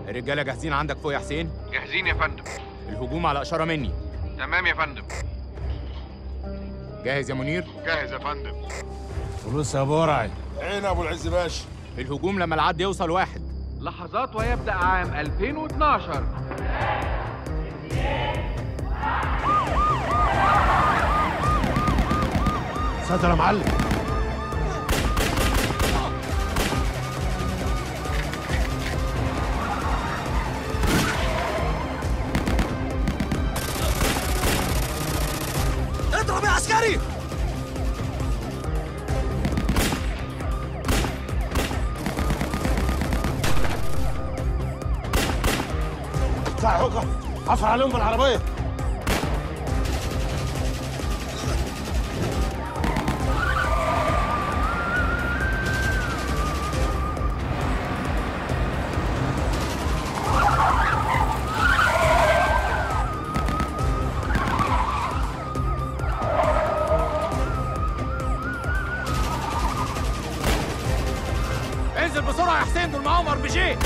الرجاله جاهزين عندك فوق يا حسين؟ جاهزين يا فندم. الهجوم على اشاره مني. تمام يا فندم. جاهز يا منير؟ جاهز يا فندم. فلوس يا برعي. عين يا ابو العز باشا. الهجوم لما العد يوصل 1. لحظات ويبدأ عام 2012. ساتر يا معلم. اضرب يا عسكري. اطلع حقه، عفر عليهم بالعربيه. انزل بسرعه يا حسين، دول معاهم ار بي جي.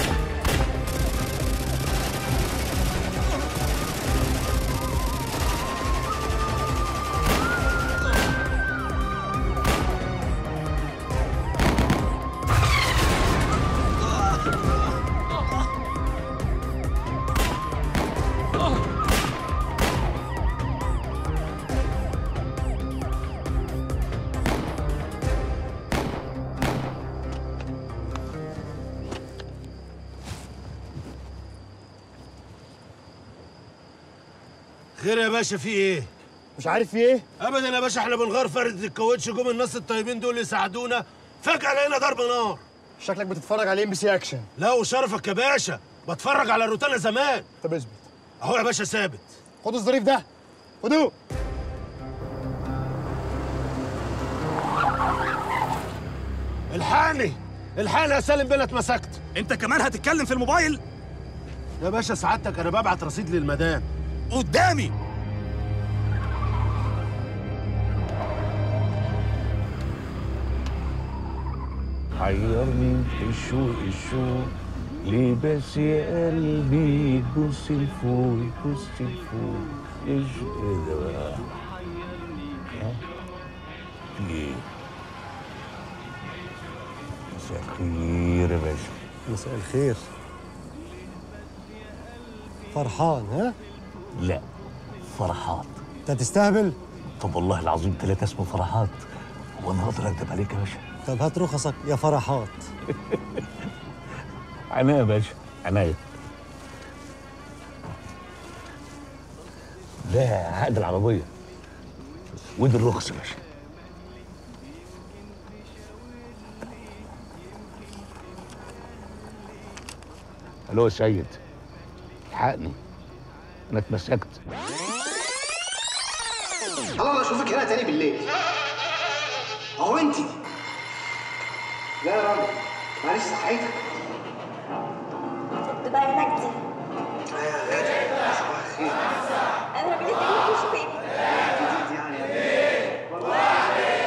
خير يا باشا، في ايه؟ مش عارف في ايه؟ ابدا يا باشا، احنا بنغير فردة الكاوتش، جم الناس الطيبين دول يساعدونا، فجأة لقينا ضرب نار. شكلك بتتفرج على ام بي سي اكشن. لا وشرفك يا باشا، بتفرج على روتانا زمان. طب اثبت. اهو يا باشا ثابت. خد الظريف ده، خدوه. الحقني الحقني يا سالم بينا اتمسكت. انت كمان هتتكلم في الموبايل؟ يا باشا سعادتك انا ببعت رصيد للمدام. قدامي. حيرني الشوق ليه بس يا قلبي تبص لفوق تبص لفوق. ايه ده بقى؟ في ايه؟ مساء الخير يا باشا. مساء الخير. فرحان ها؟ لا، فرحات. انت تستهبل؟ طب والله العظيم 3 اسمه فرحات. هو انا اقدر اكدب عليك يا باشا؟ طب هات رخصك يا فرحات. عناية يا باشا، عناية. ده عقد العربية ودي الرخص يا باشا. الو يا سيد، الحقني انا اتمسكت. الله اشوفك هنا تاني بالليل. اهو انت. لا يا راجل معلش صحيتك. شفت بقى هناك دي. يا غالي صباح الخير. انا بقيت اقول لك فين. جديد يعني والله.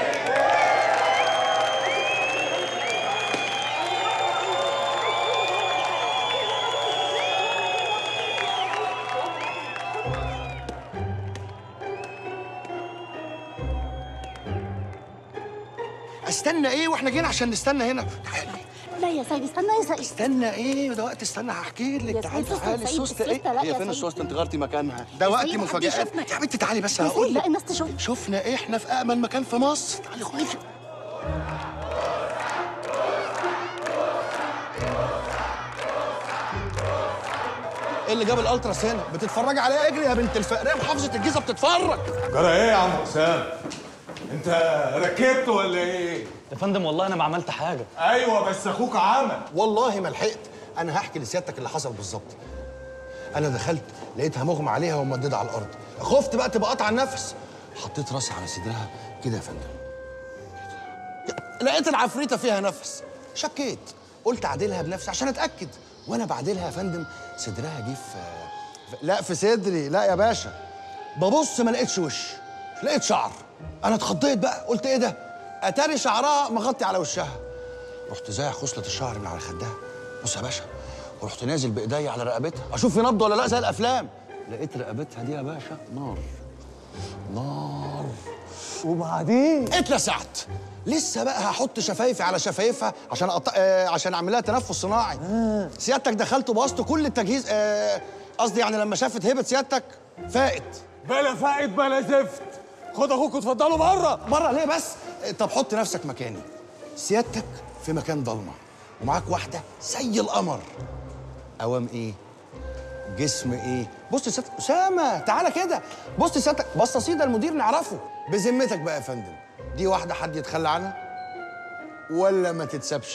استنى ايه واحنا جينا عشان نستنى هنا؟ تعالي. لا يا سيدي استنى يا سيدي. استنى ايه ده وقت استنى هحكي لك. تعالي تعالي. السوسته ايه؟ هي فين السوسته؟ انت غيرتي مكانها. ده وقت مفاجآت. يا بنتي تعالي بس هقول لك. لا الناس تشوف. شفنا ايه؟ احنا في امن مكان في مصر. تعالي خدي. ايه اللي جاب الالتراس هنا؟ بتتفرجي عليها؟ اجري يا بنت الفقريه، محافظه الجيزه بتتفرج. جرى ايه يا عم حسام؟ انت ركبت ولا ايه؟ يا فندم والله انا ما عملت حاجه. ايوه بس اخوك عمل. والله ما لحقت. انا هحكي لسيادتك اللي حصل بالظبط. انا دخلت لقيتها مغمى عليها وممدده على الارض. خفت بقى تبقى قطع النفس. حطيت راسي على صدرها كده يا فندم. لقيت العفريته فيها نفس. شكيت، قلت اعدلها بنفسي عشان اتاكد. وانا بعدلها يا فندم صدرها جه لا في صدري. لا يا باشا. ببص ما لقيتش وش، لقيت شعر. انا اتخضيت بقى، قلت ايه ده؟ اتاري شعرها مغطي على وشها. رحت زايع خصله الشعر من على خدها. بص يا باشا، ورحت نازل بايديا على رقبتها اشوف في نبض ولا لا زي الافلام. لقيت رقبتها دي يا باشا نار نار. وبعدين اتلسعت. لسه بقى هحط شفايفي على شفايفها عشان اعمل لها تنفس صناعي. سيادتك دخلت وبوظت كل التجهيز. قصدي يعني لما شافت هبه سيادتك فاقت. بلا فائد بلا زفت. خد اخوك واتفضلوا بره ليه بس؟ طب حط نفسك مكاني. سيادتك في مكان ضلمه ومعاك واحده زي القمر. قوام ايه؟ جسم ايه؟ بص سيادتك اسامه تعالى كده. بص سيادتك بصاصي ده المدير نعرفه. بذمتك بقى يا فندم، دي واحده حد يتخلى عنها ولا ما تتسابش؟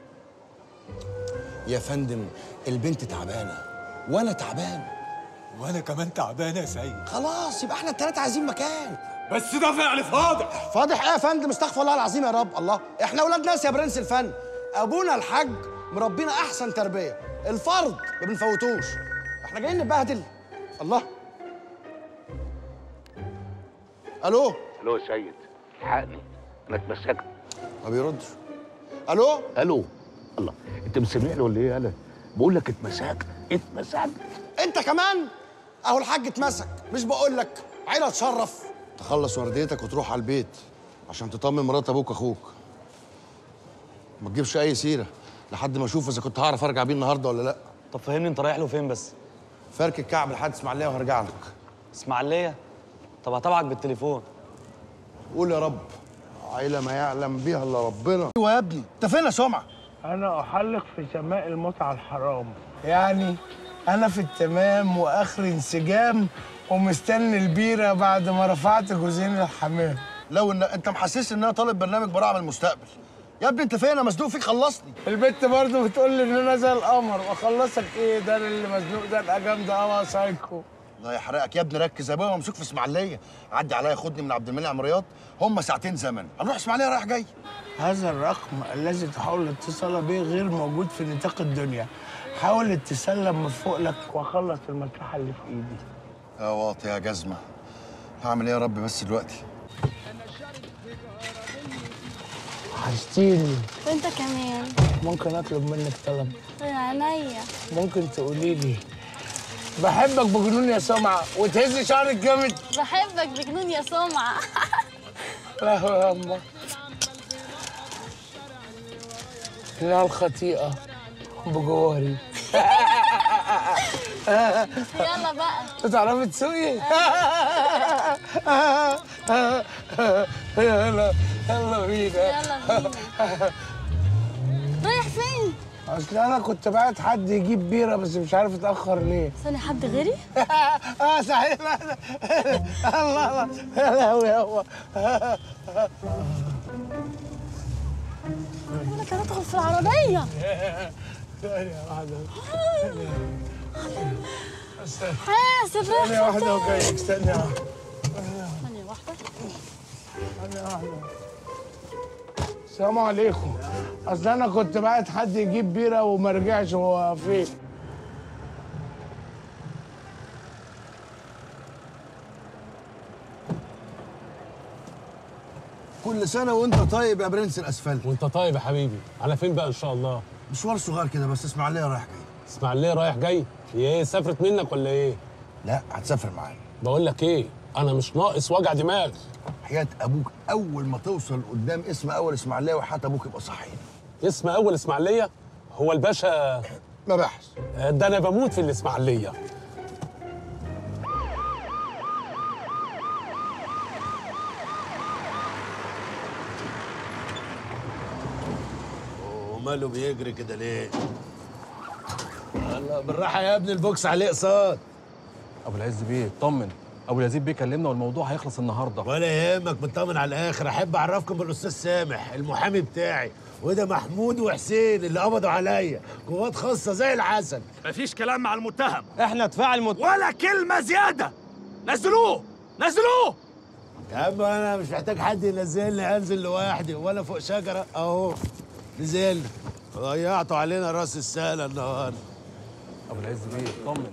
يا فندم البنت تعبانه وانا تعبان. وانا كمان تعبان يا سيد. خلاص يبقى احنا الثلاثه عايزين مكان. بس ده فعل فاضح. فاضح ايه يا فندم؟ استغفر الله العظيم يا رب. الله، احنا اولاد ناس يا برنس الفن. ابونا الحاج مربينا احسن تربيه. الفرض ما بنفوتوش. احنا جايين نبهدل. الله. الو الو يا سيد، الحقني انا اتمسكت. ما بيردش. الو الو. الله، انت مسامعني ولا ايه؟ انا بقول لك اتمسكت. انت كمان؟ اهو الحاج اتمسك. مش بقول لك عيله تشرف. تخلص ورديتك وتروح على البيت عشان تطمن مرات ابوك اخوك. ما تجيبش اي سيره لحد ما اشوف اذا كنت هعرف ارجع بيه النهارده ولا لا. طب فهمني انت رايح له فين بس؟ فارك الكعب لحد اسماعيليه وهرجع لك. اسماعيليه؟ طب هتابعك بالتليفون. قول يا رب. عيله ما يعلم بيها الا ربنا. ايوه يا ابني، انت فين يا سمعه؟ أنا أحلق في سماء المتعة الحرام، يعني أنا في التمام وآخر انسجام ومستني البيرة بعد ما رفعت جوزين الحمام. لو ان انت محسس ان انا طالب برنامج براعه من المستقبل. يا ابني انت فين؟ انا مزنوق فيك، خلصني. البت برضه بتقول لي إن أنا زي القمر، وأخلصك إيه؟ ده أنا اللي مزنوق ده الأجام ده أنا سايكو. الله يحرقك يا ابني، ركز. ابويا ممسوك في اسماعيليه، عدي عليا خدني من عبد المنعم رياض، هم ساعتين زمن، هنروح اسماعيليه رايح جاي. هذا الرقم الذي تحاول الاتصال به غير موجود في نطاق الدنيا. حاول الاتصال لما فوق لك وأخلص المصلحة اللي في إيدي. يا واطي يا جزمه، هعمل ايه يا رب بس دلوقتي؟ وحشتيني. وانت كمان. ممكن أطلب منك طلب؟ عينيا. ممكن تقولي لي بحبك بجنون يا سمعة وتهزي شعرك جامد؟ بحبك بجنون يا سمعة. لا يا أما، إنها الخطيئة بجواري. يلا بقى. تعرفي تسوقي؟ يلا يلا بينا. يلا بينا. رايح فين؟ اصل انا كنت بعت حد يجيب بيره بس مش عارف اتاخر ليه. ثاني حد غيري؟ صحيح. الله يا لهوي يابا. انا كان ادخل في العربيه. ثانية واحدة. حاسب. ثانية واحدة وجايك. ثانية واحدة. ثانية واحدة. ثانية واحدة. السلام عليكم. اصل انا كنت بعت حد يجيب بيره وما رجعش، هو فين؟ كل سنه وانت طيب يا برنس الاسفلت. وانت طيب يا حبيبي. على فين بقى ان شاء الله؟ مشوار صغير كده بس، اسماعيليه رايح جاي. اسماعيليه رايح جاي؟ هي ايه سافرت منك ولا ايه؟ لا هتسافر معايا. بقول لك ايه، انا مش ناقص وجع دماغ. حياة ابوك اول ما توصل قدام اسم اول اسماعيليه وحياة ابوك يبقى صحينا. اسم اول اسماعيليه؟ هو الباشا مباحث. ده انا بموت في الاسماعيليه. وماله بيجري كده ليه؟ الله بالراحه يا ابني، البوكس عليه اقساط. ابو العز بيه اطمن، ابو اليزيد بيه كلمنا والموضوع هيخلص النهارده. ولا يهمك، مطمن على الاخر. احب اعرفكم بالاستاذ سامح المحامي بتاعي، وده محمود وحسين اللي قبضوا عليا، قوات خاصه زي العسل. مفيش كلام مع المتهم، احنا دفاع المتهم ولا كلمه زياده. نزلوه نزلوه. يا عم انا مش محتاج حد ينزلني، انزل لوحدي وانا فوق شجره اهو. نزلنا ضيعتوا علينا راس السهله النهارده. ابو العز بيه اطمن.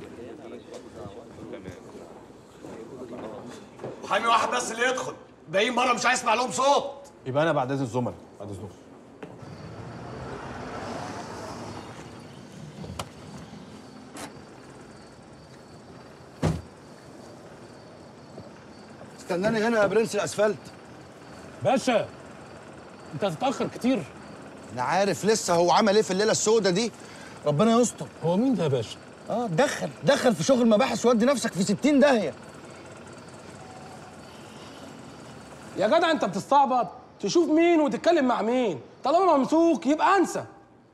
محامي واحد بس اللي يدخل، باقيين بره مش هيسمع لهم صوت. يبقى انا بعد اذن الزملاء. بعد اذنكم. استناني هنا يا برنس الاسفلت. باشا انت هتتاخر كتير. انا عارف لسه هو عمل ايه في الليله السوداء دي. ربنا يستر. هو مين ده يا باشا؟ دخل في شغل مباحث وودي نفسك في 60 داهيه. يا جدع انت بتستعبط تشوف مين وتتكلم مع مين. طالما ممسوك يبقى انسى.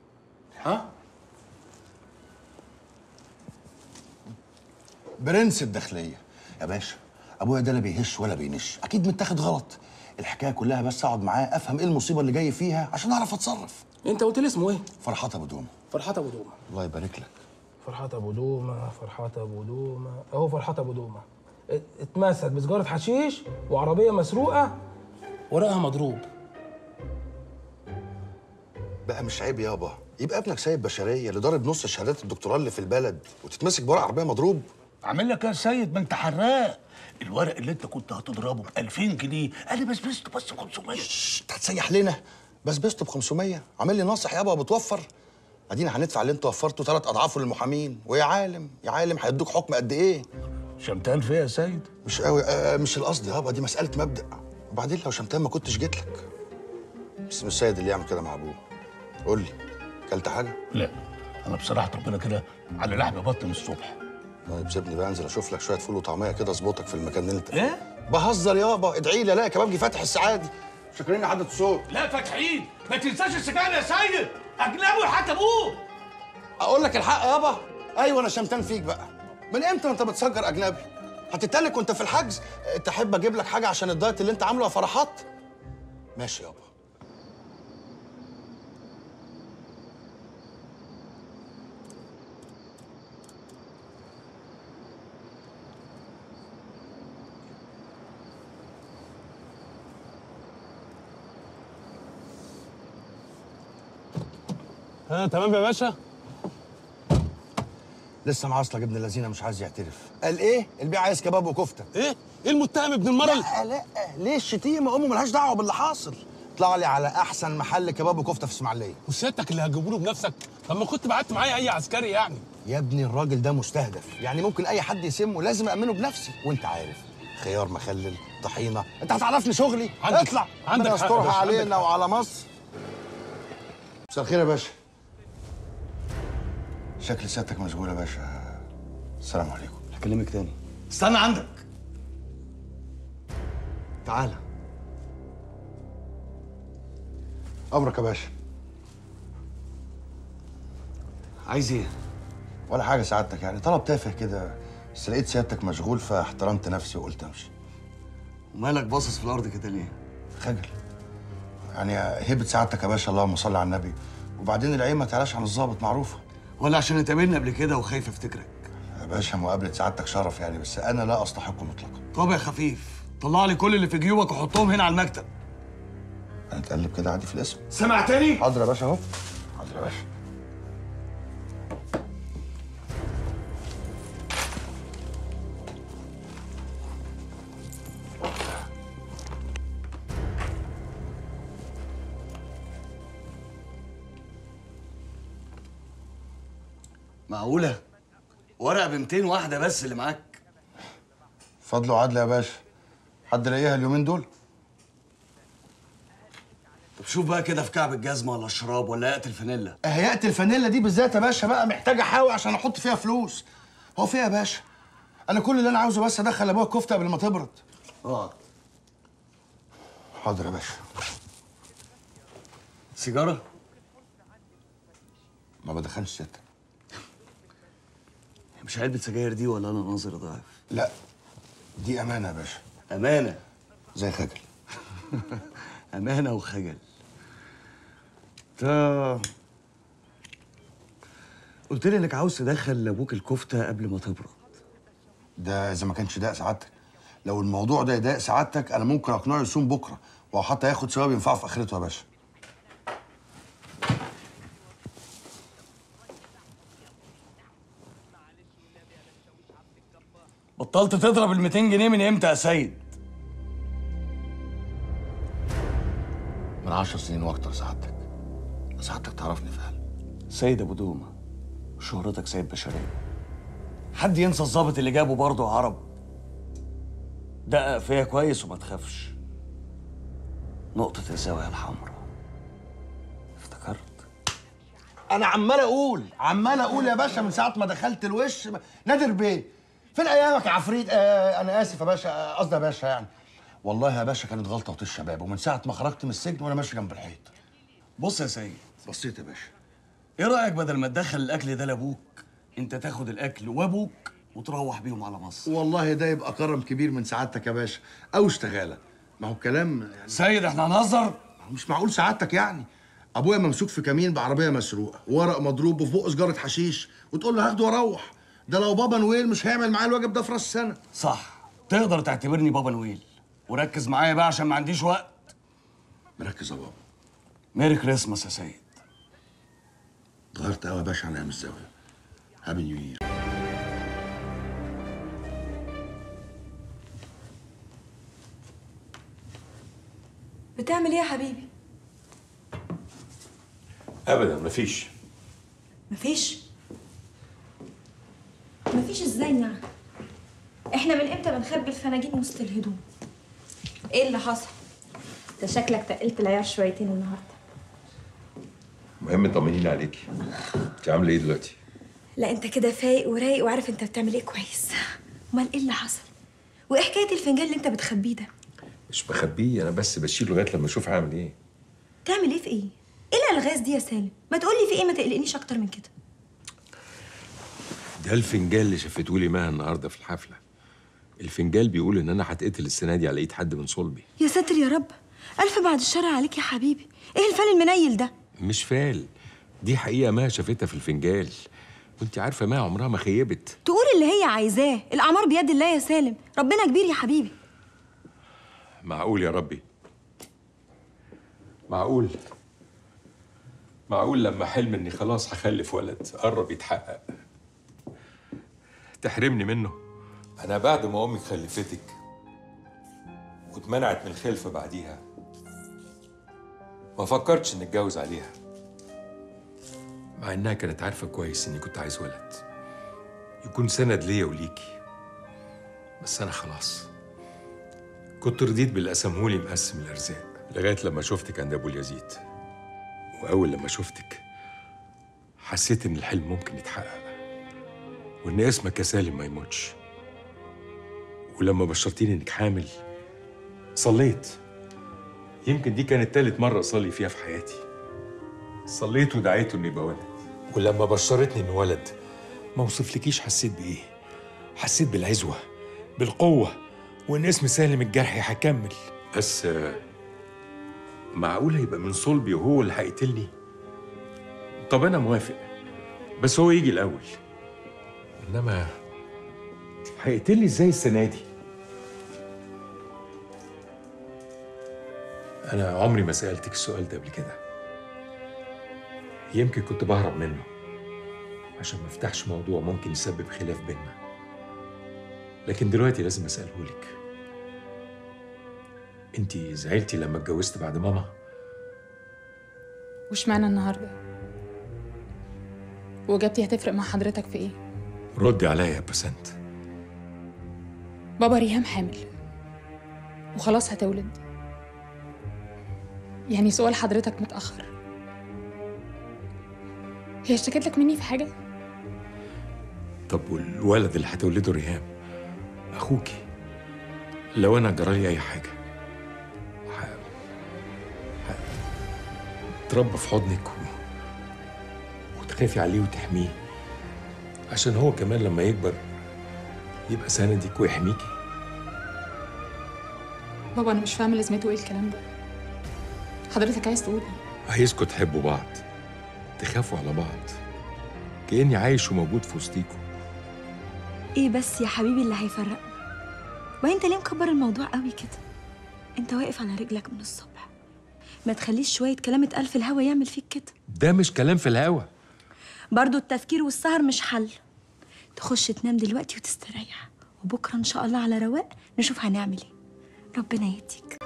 برنس الداخليه يا باشا. ابويا ده لا بيهش ولا بينش، اكيد متاخد غلط. الحكايه كلها بس اقعد معاه افهم ايه المصيبه اللي جاي فيها عشان اعرف اتصرف. انت قلت لي اسمه ايه؟ فرحات ابو دومه. فرحات ابو دومه. الله يبارك لك. فرحات ابو دومه، فرحات ابو دومه، اهو فرحات ابو دومه. اتمسك بسجاره حشيش وعربيه مسروقه ورقها مضروب. بقى مش عيب يابا يبقى ابنك سايب بشريه اللي ضارب نص شهادات الدكتوراه اللي في البلد وتتمسك بورق عربيه مضروب؟ اعمل لك ايه يا سيد؟ ما انت حراق. الورق اللي انت كنت هتضربه ب 2000 جنيه انا بسبسته بس ب 500. انت هتسيح لنا؟ بسبسته ب 500؟ عامل لي ناصح يابا بتوفر؟ ادينا هندفع اللي انت وفرته 3 اضعافه للمحامين، ويا عالم يا عالم هيدوك حكم قد ايه؟ شمتان فيا يا سيد؟ مش قوي. مش القصد يابا، دي مساله مبدا. وبعدين لو شمتان ما كنتش جيت لك. بس مش سيد اللي يعمل كده مع ابوه. قول لي كلت حاجه؟ لا انا بصراحه ربنا كده على لحم بطن من الصبح. طيب سيبني بقى انزل اشوف لك شويه فول وطعميه كده اظبطك في المكان اللي انت ايه؟ بهزر يابا. ادعي لي الاقي كبابجي فاتح السعادي. شكرين عدد الصوت. لا فاتحين. ما تنساش السجاير يا سيد. اجنبي حتى ابوه. اقول لك الحق يابا. ايوه انا شمتان فيك بقى. من امتى انت بتسجر اجنبي؟ هتتلك وانت في الحجز؟ تحب اجيب لك حاجه عشان الدايت اللي انت عامله يا فرحات؟ ماشي يابا. تمام يا باشا. لسه معاصلك ابن الذين مش عايز يعترف. قال ايه؟ البيع عايز كباب وكفته. ايه المتهم ابن المره؟ لا ليه الشتيمه؟ امه ملهاش دعوه باللي حاصل. اطلع لي على احسن محل كباب وكفته في اسماعيليه. وسيادتك اللي هتجيبه له بنفسك؟ طب ما كنت بعت معايا اي عسكري يعني. يا ابني الراجل ده مستهدف، يعني ممكن اي حد يسمه، لازم امنه بنفسي. وانت عارف خيار مخلل طحينه. انت هتعرفني شغلي؟ اطلع. عندك استرها علينا وعلى مصر. مساء الخير يا باشا. شكل سيادتك مشغول يا باشا. السلام عليكم. هكلمك تاني. استنى عندك. تعالى. امرك يا باشا. عايز ايه؟ ولا حاجه سعادتك، يعني طلب تافه كده، بس لقيت سيادتك مشغول فاحترمت نفسي وقلت امشي. ومالك باصص في الارض كده ليه؟ خجل. يعني هيبه سعادتك يا باشا، اللهم صل على النبي. وبعدين العين ما تعلاش عن الظابط، معروفه. ولا عشان اتقابلنا قبل كده وخايف افتكرك؟ يا باشا مقابله سعادتك شرف يعني، بس انا لا استحقه مطلقا. طب يا خفيف طلع لي كل اللي في جيوبك وحطهم هنا على المكتب. هنتقلب كده عادي في الاسم. سمعتني؟ حاضر يا باشا اهو. حاضر يا باشا. معقولة؟ ورقة ب 200 واحدة بس اللي معاك؟ فضل وعدل يا باشا. حد لاقيها اليومين دول؟ طب شوف بقى كده في كعب الجزمة ولا الشراب ولا ياقة الفانيلا. ياقة الفانيلا دي بالذات يا باشا بقى محتاجة حاوي عشان احط فيها فلوس. هو فيها يا باشا؟ انا كل اللي انا عاوزه بس ادخل ابويا الكفتة قبل ما تبرد. حاضر يا باشا. سيجارة؟ ما بدخلش سيادتك. مش علبة سجاير دي ولا انا ناظر ضعيف؟ لا دي امانة يا باشا. أمانة؟ زي خجل. أمانة وخجل. قلت لي انك عاوز تدخل لابوك الكفتة قبل ما تبرد. ده اذا ما كانش ضايق سعادتك. لو الموضوع ده يضايق سعادتك انا ممكن اقنعه يصوم بكره، وحتى ياخد ثواب ينفعه في اخرته يا باشا. بطلت تضرب ال 200 جنيه من امتى يا سيد؟ من 10 سنين واكتر سعادتك. سعادتك تعرفني فعلا. سيد ابو دومه وشهرتك سيد بشريه. حد ينسى الظابط اللي جابه برضه عرب؟ دقق فيا كويس وما تخافش. نقطة الزاوية الحمراء. افتكرت؟ انا عمال اقول يا باشا من ساعه ما دخلت الوش. نادر بيه فين ايامك يا عفريت؟ انا اسف يا باشا، قصدي يا باشا يعني. والله يا باشا كانت غلطه وطيش شباب، ومن ساعه ما خرجت من السجن وانا ماشي جنب الحيط. بص يا سيد، بصيت يا باشا. ايه رايك بدل ما تدخل الاكل ده لابوك، انت تاخد الاكل وابوك وتروح بيهم على مصر؟ والله ده يبقى كرم كبير من سعادتك يا باشا، او اشتغاله. ما هو الكلام يعني سيد احنا هنهزر؟ مش معقول سعادتك يعني. ابويا ممسوك في كمين بعربيه مسروقه، ورق مضروب وفي بقه سجاره حشيش، وتقول له هاخده واروح. ده لو بابا نويل مش هيعمل معايا الواجب ده في راس السنه. صح، تقدر تعتبرني بابا نويل. وركز معايا بقى عشان ما عنديش وقت. مركز يا بابا. ميري كريسماس يا سيد. اتغيرت قوي يا باشا عن ايام الزاويه. هابي نيو يير. بتعمل ايه يا حبيبي؟ ابدا مفيش. مفيش ازاي يعني؟ احنا من امتى بنخبي الفناجين وسط الهدوم؟ ايه اللي حصل؟ ده شكلك تقلت العيار شويتين النهارده. المهم طمنيني عليكي، انت عامله ايه دلوقتي؟ لا انت كده فايق ورايق وعارف انت بتعمل ايه كويس. امال ايه اللي حصل؟ وايه حكايه الفنجان اللي انت بتخبيه ده؟ مش بخبيه، انا بس بشيله لغايه لما اشوف هعمل ايه. تعمل ايه في ايه؟ ايه الالغاز دي يا سالم؟ ما تقولي في ايه، ما تقلقنيش اكتر من كده. ده الفنجان اللي شفته لي مها النهارده في الحفله. الفنجان بيقول ان انا هتقتل السنه دي على ايد حد من صلبي. يا ساتر يا رب، الف بعد الشر عليك يا حبيبي. ايه الفال المنيل ده؟ مش فال، دي حقيقه مها شافتها في الفنجان. وانت عارفه مها عمرها ما خيبت. تقول اللي هي عايزاه، الاعمار بيد الله يا سالم، ربنا كبير يا حبيبي. معقول يا ربي؟ معقول لما حلم اني خلاص هخلف ولد قرب يتحقق تحرمني منه؟ انا بعد ما امك خلفتك واتمنعت من الخلفه بعديها ما فكرتش اني اتجوز عليها، مع انها كانت عارفه كويس اني كنت عايز ولد يكون سند ليا وليكي. بس انا خلاص كنت رضيت باللي قسمهولي مقسم الارزاق، لغايه لما شفتك عند ابو اليزيد. واول لما شفتك حسيت ان الحلم ممكن يتحقق، وان اسمك يا سالم ما يموتش. ولما بشرتيني انك حامل صليت. يمكن دي كانت تالت مرة أصلي فيها في حياتي. صليت ودعيته إنه يبقى ولد. ولما بشرتني إنه ولد ما وصفلكيش حسيت بإيه؟ حسيت بالعزوة، بالقوة، وإن اسم سالم الجرحي هكمل. بس معقولة يبقى من صلبي وهو اللي هيقتلني؟ طب أنا موافق، بس هو يجي الأول. إنما هيقتلني إزاي السنة دي؟ أنا عمري ما سألتك السؤال ده قبل كده. يمكن كنت بهرب منه عشان ما افتحش موضوع ممكن يسبب خلاف بيننا، لكن دلوقتي لازم أسألهولك. انتي زعلتي لما اتجوزت بعد ماما؟ وش معنى النهارده؟ وإجابتي هتفرق مع حضرتك في إيه؟ ردي عليا يا بسنت. بابا ريهام حامل وخلاص هتولد، يعني سؤال حضرتك متأخر. هي اشتكت لك مني في حاجة؟ طب والولد اللي هتولده ريهام أخوكي، لو أنا جرالي أي حاجة تربى في حضنك وتخافي عليه وتحميه، عشان هو كمان لما يكبر يبقى سندك ويحميكي. بابا أنا مش فاهمة لازمته إيه الكلام ده. حضرتك عايز تقول إيه؟ عايزكوا تحبوا بعض، تخافوا على بعض، كأني عايش وموجود في وسطيكوا. ايه بس يا حبيبي اللي هيفرقنا؟ وانت ليه مكبر الموضوع قوي كده؟ انت واقف على رجلك من الصبح، ما تخليش شويه كلام اتقال في الهوا يعمل فيك كده. ده مش كلام في الهوا. برضو التفكير والسهر مش حل. تخش تنام دلوقتي وتستريح، وبكره ان شاء الله على رواق نشوف هنعمل ايه. ربنا يهديك.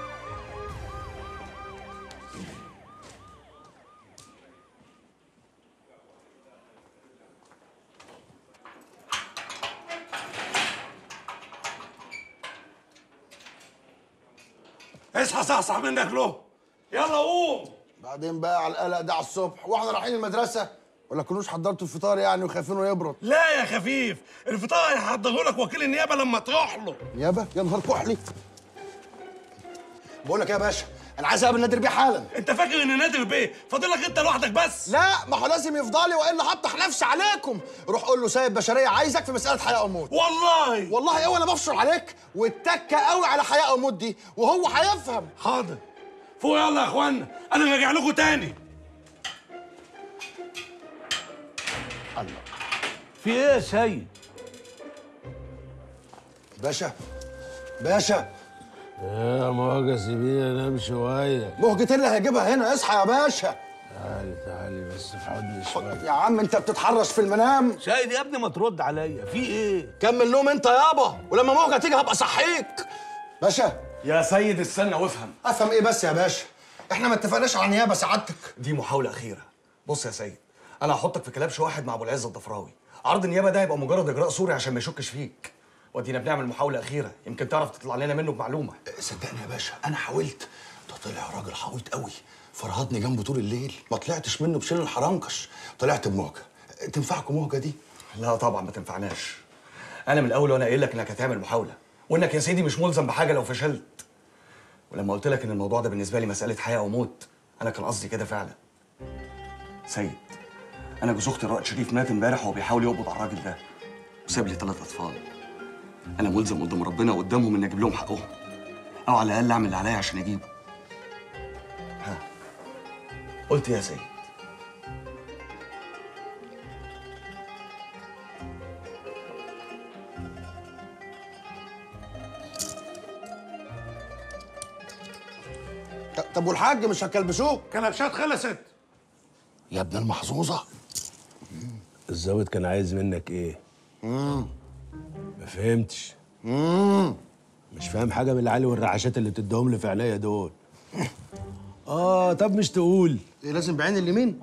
اصحى صحصح منك له. يلا قوم. بعدين بقى على القلق ده على الصبح واحنا رايحين المدرسه، ولا كنوش حضرتوا الفطار يعني وخايفينه يبرد؟ لا يا خفيف، الفطار هيحضره لك وكيل النيابه لما تروح له. نيابه؟ يا نهار كحلي. بقول لك ايه يا باشا، انا عايز اقابل نادر بيه حالا. انت فاكر ان نادر بيه فاضلك انت لوحدك بس؟ لا، ما هو لازم يفضلي والا هفتح نفسي عليكم. روح قول له سيد بشريه عايزك في مساله حياه او موت. والله ايه وانا بفشل عليك واتكه قوي على حياه او موت دي وهو هيفهم. حاضر. فوق يلا يا اخوانا، انا راجع لكم تاني. الله، في ايه يا سيد؟ باشا باشا. يا مهجة سيبيني انام شويه. مهجة اللي هيجيبها هنا، اصحى يا باشا. تعالي بس في حضني شويه. يا عم انت بتتحرش في المنام. سيد يا ابني ما ترد عليا، في ايه؟ كمل نوم انت يابا، ولما مهجة تيجي هبقى صحيك. باشا. يا سيد استنى وافهم. افهم ايه بس يا باشا؟ احنا ما اتفقناش على نيابه سعادتك. دي محاولة أخيرة. بص يا سيد، أنا هحطك في كلبش واحد مع أبو العز الضفراوي. عرض النيابة ده هيبقى مجرد إجراء صوري عشان ما يشكش فيك. ودينا بنعمل محاولة أخيرة، يمكن تعرف تطلع لنا منه بمعلومة. صدقني يا باشا أنا حاولت، ده طلع راجل حويط قوي، فرهطني جنبه طول الليل، ما طلعتش منه بشيل الحرنكش، طلعت بمهجة. تنفعكم مهجة دي؟ لا طبعا ما تنفعناش. أنا من الأول وأنا قايل لك إنك هتعمل محاولة، وإنك يا سيدي مش ملزم بحاجة لو فشلت. ولما قلت لك إن الموضوع ده بالنسبة لي مسألة حياة أو موت، أنا كان قصدي كده فعلا. سيد، أنا جوز أختي الرائد شريف مات امبارح وهو بيحاول يقبض على الراجل ده، وساب لي 3 أطفال. أنا ملزم قدام ربنا وقدامهم إني أجيب لهم حقهم، أو على الأقل أعمل اللي عليا عشان أجيبه. ها، قلت يا سيد. طب والحاج مش هتكلبشوه؟ كلبشات خلصت. يا ابن المحظوظة. الظابط كان عايز منك ايه؟ ما فهمتش. مش فاهم حاجه من العلي والرعاشات اللي بتديهم لي في عينيا دول. طب مش تقول ايه لازم بعين اليمين؟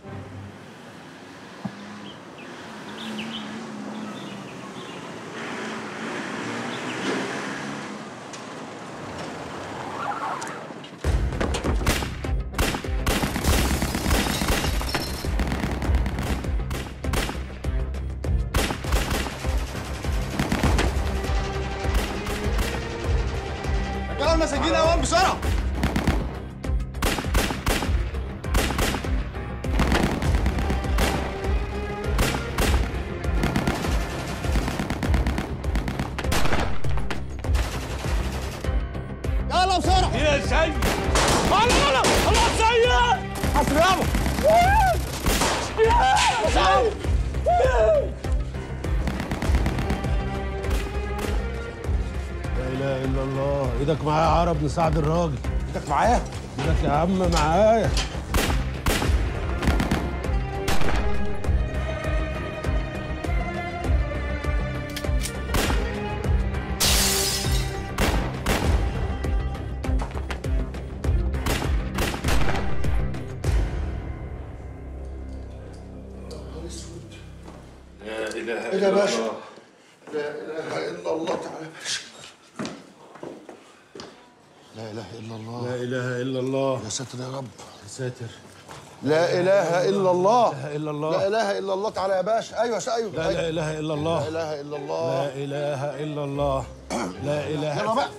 رجعوا المساجين اوام بسرعه. يلا بسرعه. يا سيد. الله سيد. حسن يابا. يا سيد. لا اله الا الله. ايدك معايا يا عرب، نساعد الراجل. ايدك معايا؟ ايدك يا عم معايا. لا اله ايه ده يا باشا؟ لا اله الا الله. تعالى يا باشا. لا اله الا الله. لا اله الا الله. يا ساتر يا رب. يا ساتر. لا اله الا الله. لا اله الا الله. لا اله الا الله. تعالى يا باشا. ايوه ايوه. لا اله الا الله. لا اله الا الله. لا اله الا الله. لا اله. يلا بقى.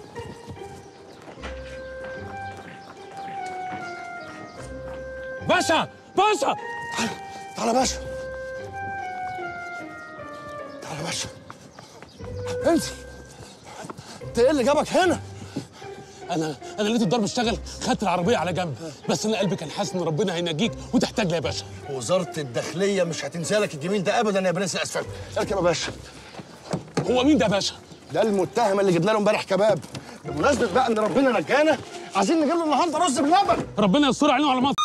باشا باشا. تعالى يا باشا. تعالى يا باشا. انزل. انت ايه اللي جابك هنا؟ انا لقيت الضرب اشتغل، خدت العربيه على جنب، بس انا قلبي كان حاسس ان ربنا هينجيك وتحتاج لي يا باشا. وزاره الداخليه مش هتنسى لك الجميل ده ابدا يا بنات الاسفل. اركب يا باشا. هو مين ده يا باشا؟ ده المتهم اللي جبنا له امبارح كباب. بمناسبه بقى ان ربنا نجانا، عايزين نجيب له النهارده رز بلبن. ربنا يستر علينا وعلى مصر.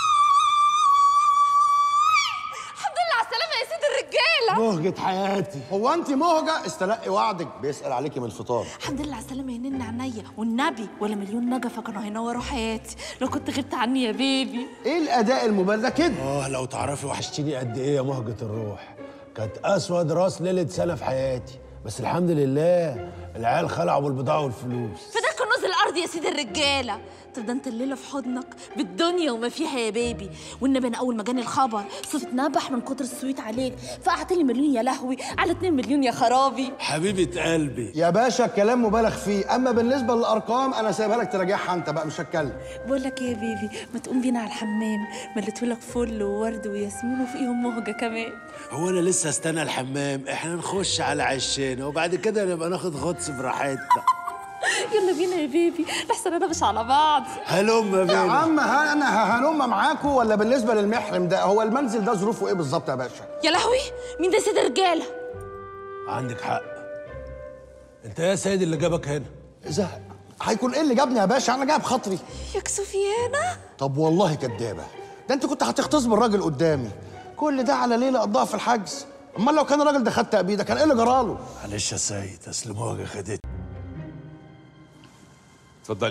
الحمد لله على السلامة يا سيد الرجالة. مهجة حياتي. هو انت مهجة؟ استلقي وعدك، بيسأل عليكي من الفطار. الحمد لله على السلامة يا نن عينيا، والنبي ولا مليون نجفة كانوا هينوروا حياتي لو كنت غبت عني يا بيبي. ايه الاداء المبالغ ده كده؟ لو تعرفي وحشتيني قد ايه يا مهجة الروح. كانت اسود راس ليلة سنة في حياتي، بس الحمد لله العيال خلعوا بالبضاعة والفلوس. فده كنوز الأرض يا سيدي الرجاله. طب ده انت الليله في حضنك بالدنيا وما فيها يا بيبي. والنبي انا اول ما جاني الخبر صوت اتنبح من كتر السويت عليك، فقعت لي مليون يا لهوي على 2 مليون يا خرابي. حبيبه قلبي يا باشا الكلام مبالغ فيه، اما بالنسبه للارقام انا سايبها لك تراجعها انت بقى، مش هتكلم. بقول لك ايه يا بيبي، ما تقوم بينا على الحمام، مليتهولك فل وورد وياسمين وفيهم مهجه كمان. هو انا لسه استنى الحمام؟ احنا نخش على عشنا وبعد كده نبقى ناخد غطس براحتنا. يلا بينا يا بيبي، لحسن انا مش على بعض. هلم يا بينا. عم انا هلم معاكم ولا بالنسبه للمحرم ده؟ هو المنزل ده ظروفه ايه بالظبط يا باشا؟ يا لهوي مين ده سيد الرجاله؟ عندك حق. انت يا سيد اللي جابك هنا؟ زهق. هيكون ايه اللي جابني يا باشا؟ انا جايب خاطري. يا كسوفيانا. طب والله كدابه، ده انت كنت هتغتصب الراجل قدامي. كل ده على ليله قضاها في الحجز. امال لو كان الراجل ده خد تأبيده كان ايه اللي جراله؟ معلش يا سيد، اصل مواجهه خدتني. اتفضلي.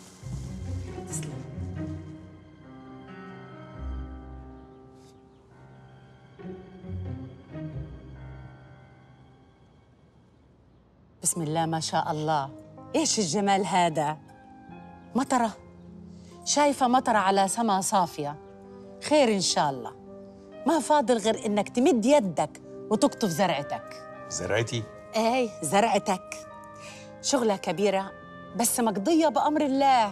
بسم الله ما شاء الله. ايش الجمال هذا؟ مطره، شايفه مطره على سما صافيه. خير ان شاء الله. ما فاضل غير انك تمد يدك وتقطف زرعتك. زرعتي؟ ايه زرعتك. شغلة كبيرة بس مقضية بأمر الله.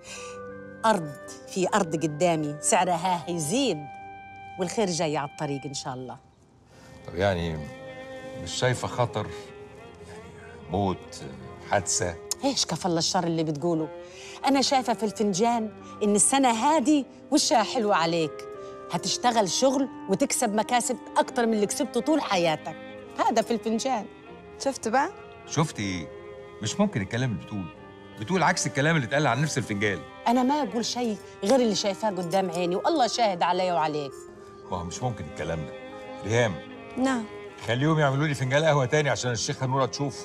في أرض قدامي سعرها هيزيد والخير جاي على الطريق إن شاء الله. طب يعني مش شايفة خطر؟ موت، حادثة؟ ايش كفل الشر اللي بتقوله؟ أنا شايفة في الفنجان إن السنة هادي وشها حلوة عليك. هتشتغل شغل وتكسب مكاسب أكتر من اللي كسبته طول حياتك. هذا في الفنجان. شفت بقى؟ شفتي ايه؟ مش ممكن الكلام اللي بتقول عكس الكلام اللي اتقال عن نفس الفنجان. أنا ما أقول شيء غير اللي شايفاه قدام عيني والله شاهد علي وعليك. ما هو مش ممكن الكلام ده. ريهام. نعم. خليهم يعملوا لي فنجان قهوة تاني عشان الشيخة نورة تشوف.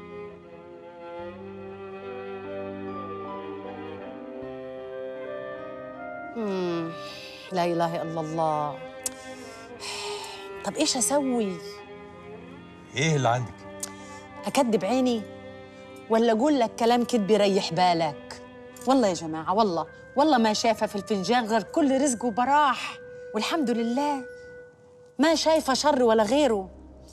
لا إله إلا الله. طب إيش أسوي؟ إيه اللي عندك؟ أكدب عيني ولا أقول لك كلام كدب يريح بالك؟ والله يا جماعة والله ما شايفة في الفنجان غير كل رزق وبراح والحمد لله. ما شايفة شر ولا غيره.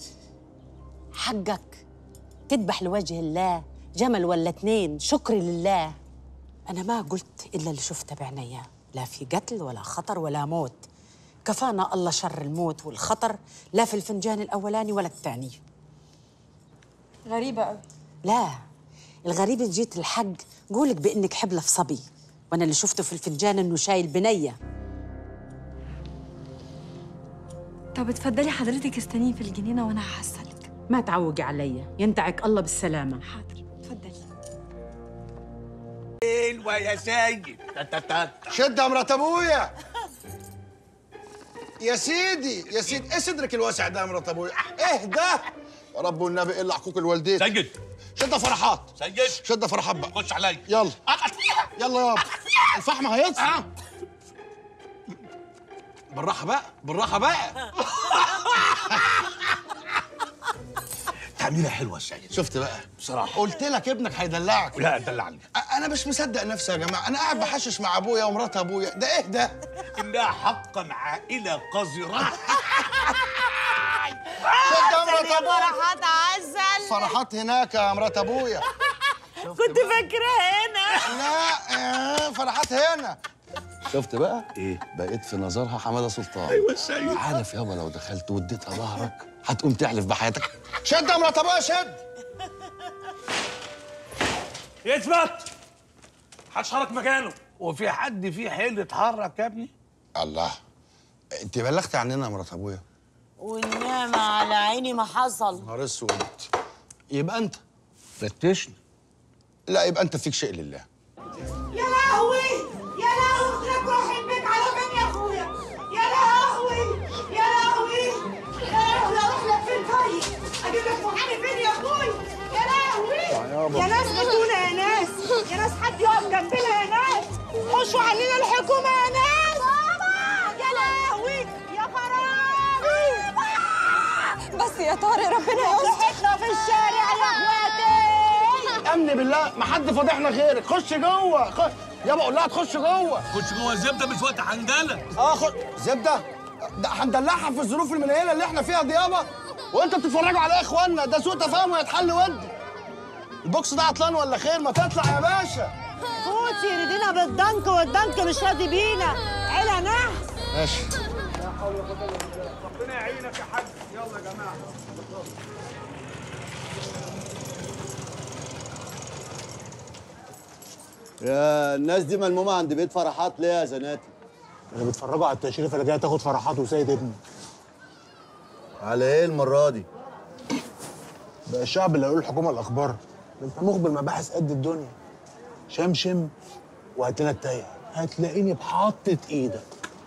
حقك تذبح لوجه الله جمل ولا 2 شكر لله. أنا ما قلت إلا اللي شفته بعينيا، لا في قتل ولا خطر ولا موت. كفانا الله شر الموت والخطر، لا في الفنجان الأولاني ولا الثاني. غريبة قوي. لا الغريب إن جيت الحق قولك بإنك حبلة في صبي، وأنا اللي شفته في الفنجان إنه شايل بنية. طب اتفضلي حضرتك استنيني في الجنينة وأنا هحصلك. ما تعوقي عليا، ينتعك الله بالسلامة. حاضر اتفضلي. حلوة يا سيد. شد يا مرات ابويا. يا سيدي ايه صدرك الواسع ده يا مرات ابويا؟ اهدى يا رب والنبي، الا حقوق الوالدين. سيد. شد يا فرحات. سيد. شد يا فرحات بقى. خش عليا. يلا يلا يابا. الفحم هيطفي. بالراحة بقى. تعميلة حلوة يا سيد. شفت بقى؟ بصراحة قلت لك ابنك هيدلعك. لا دلعني. انا مش مصدق نفسي يا جماعه، انا قاعد بحشش مع ابويا ومرات ابويا. ده ايه ده؟ انها حقا عائلة قذرة. شد يا مرات ابويا. فرحات عسل. فرحات هناك يا مرات ابويا. كنت فاكرة هنا. لا فرحات هنا. شفت بقى؟ ايه؟ بقيت في نظرها حماده سلطان. ايوه سيد. عارف يابا لو دخلت واديتها ظهرك هتقوم تحلف بحياتك. شد يا مرات ابويا شد. يثبت. محدش حرك مكانه. وفي حد فيه حيل يتحرك يا ابني؟ الله، انت بلغتي عننا يا مرات ابويا. والنعمة على عيني ما حصل. نهار اسود. يبقى انت فتشني. لا يبقى انت فيك شيء لله. يا لهوي يا لهوي، قلت لك روح البيت على فين يا اخويا؟ يا لهوي يا لهوي يا لهوي، اروح لك فين طيب؟ اجيب لك محامي فين يا اخويا؟ يا لهوي يا ناس بتونا يا ناس، يا ناس حد يقف جنبنا يا ناس، خشوا علينا الحكومه يا ناس. يا لهوي يا خرابي. بس يا طارق ربنا يستر. صحتنا في الشارع يا اخواتي. امن بالله ما حد فاضحنا غيرك. خش جوه يابا قول لها تخش جوه. خش جوه الزبده مش وقت حنجله. زبده ده هندلعها في الظروف المنيله اللي احنا فيها دي يابا. وانتوا بتتفرجوا على ايه يا اخوانا؟ ده سوء تفاهم ويتحل ودي. البوكس ده عطلان ولا خير؟ ما تطلع يا باشا. فوتي يريدينا بالضنك والضنك مش راضي بينا. عيله نحس. ماشي. لا حول ولا قوه الا بالله. ربنا يعينك يا حاج. يلا يا جماعه. يا الناس دي ملمومه عند بيت فرحات ليه يا زناتي؟ اللي بيتفرجوا على التشريف اللي جاي تاخد فرحات وسيد ابني. على ايه المره دي؟ بقى الشعب اللي هيقول الحكومه الاخبار. انت مخبر مباحث قد الدنيا. شمشم وهات لنا التايه، هتلاقيني بحطة ايدك.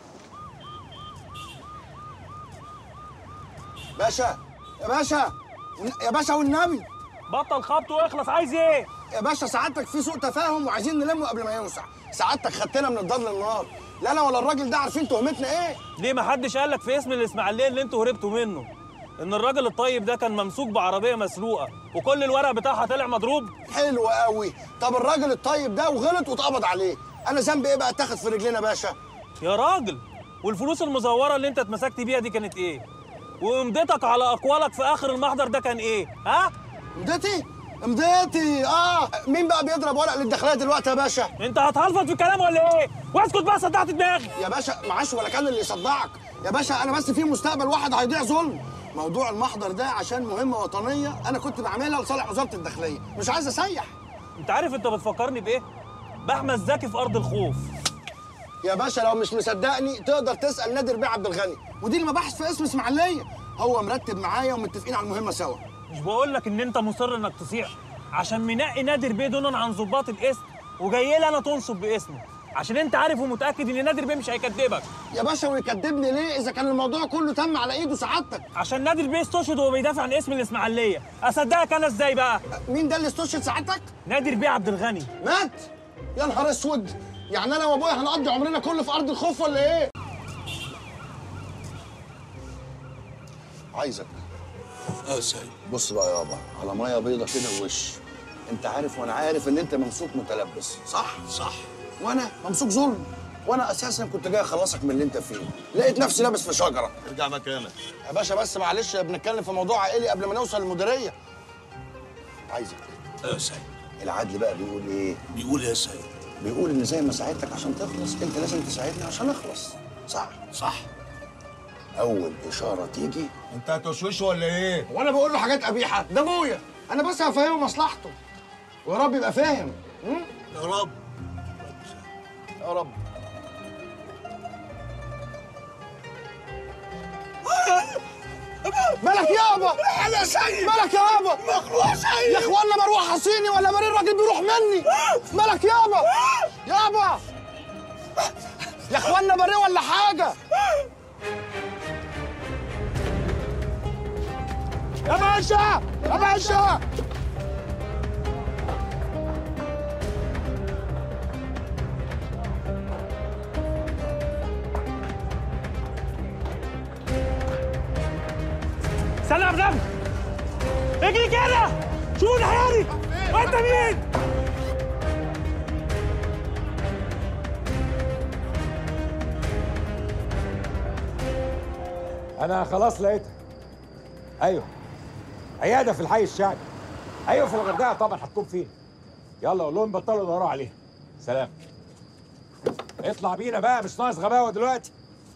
باشا يا باشا يا باشا والنبي بطل خبط واخلص. عايز ايه؟ يا باشا سعادتك في سوء تفاهم وعايزين نلمه قبل ما يوسع. سعادتك خدتنا من الدار للنار. لا انا ولا الراجل ده عارفين تهمتنا ايه. ليه ما حدش قال لك في اسم الاسماعيليه اللي انتوا هربتوا منه ان الراجل الطيب ده كان ممسوك بعربيه مسروقه وكل الورق بتاعها طلع مضروب؟ حلو قوي. طب الراجل الطيب ده وغلط واتقبض عليه، انا ذنبي ايه بقى اتاخد في رجلينا يا باشا؟ يا راجل والفلوس المزوره اللي انت اتمسكت بيها دي كانت ايه؟ وامضتك على اقوالك في اخر المحضر ده كان ايه؟ ها؟ امضتي؟ مين بقى بيضرب ورق للداخليه دلوقتي يا باشا؟ انت هتهلفط في الكلام ولا ايه؟ واسكت بقى صدعت دماغي. يا باشا معاش ولا كان اللي يصدعك يا باشا. انا بس في مستقبل واحد هيضيع ظلم. موضوع المحضر ده عشان مهمه وطنيه انا كنت بعملها لصالح وزاره الداخليه، مش عايز اسيح. انت عارف انت بتفكرني بايه؟ باحمد زكي في ارض الخوف. يا باشا لو مش مصدقني تقدر تسال نادر بيه عبد الغني، ودي المباحث في اسم اسماعيليه. هو مرتب معايا ومتفقين على المهمه سوا. مش بقول لك ان انت مصر انك تصيع عشان منقي نادر بيه دونا عن ضباط الاسم وجاي لي انا تنصب باسمه عشان انت عارف ومتاكد ان نادر بيه مش هيكدبك. يا باشا ويكدبني ليه اذا كان الموضوع كله تم على ايده سعادتك؟ عشان نادر بيه استشهد وهو بيدافع عن اسم الاسماعيليه. اصدقك انا ازاي بقى؟ مين ده اللي استشهد سعادتك؟ نادر بيه عبد الغني. مات؟ يا نهار اسود. يعني انا وابويا هنقضي عمرنا كله في ارض الخوف ولا ايه؟ عايزك سيد. بص بقى يابا على ميه بيضه كده ووش. انت عارف وانا عارف ان انت ممسوك متلبس، صح؟ صح. وانا ممسوك ظلم. وانا اساسا كنت جاي اخلصك من اللي انت فيه. لقيت نفسي لابس في شجره. ارجع مكانك يا باشا بس معلش بنتكلم في موضوع عائلي قبل ما نوصل للمديريه. عايزك سيد. العدل بقى بيقول ايه؟ بيقول ايه يا سيد؟ بيقول ان زي ما ساعدتك عشان تخلص انت لازم تساعدني عشان اخلص. صح؟ صح. اول اشاره تيجي انت هتوشوش ولا ايه؟ وانا بقول له حاجات قبيحه؟ ده ابويا. انا بس هفهمه مصلحته ويا رب يبقى فاهم. يا رب يا رب. مالك يابا؟ انا سيد. مالك يابا؟ مخلوق سيد. يا اخوانا مروح حصيني ولا مرير الراجل بيروح مني. مالك يابا؟ يابا يا اخوانا مرير ولا حاجه؟ يا باشا يا باشا. سلام دم اجري كده. شو الحياري وانت مين؟ أنا خلاص لقيتها. أيوه. عيادة في الحي الشعبي. أيوه في الغردقة طبعًا هتكون فين؟ يلا قول لهم بطلوا يدوروا عليها. سلام. اطلع بينا بقى مش ناقص غباوة دلوقتي.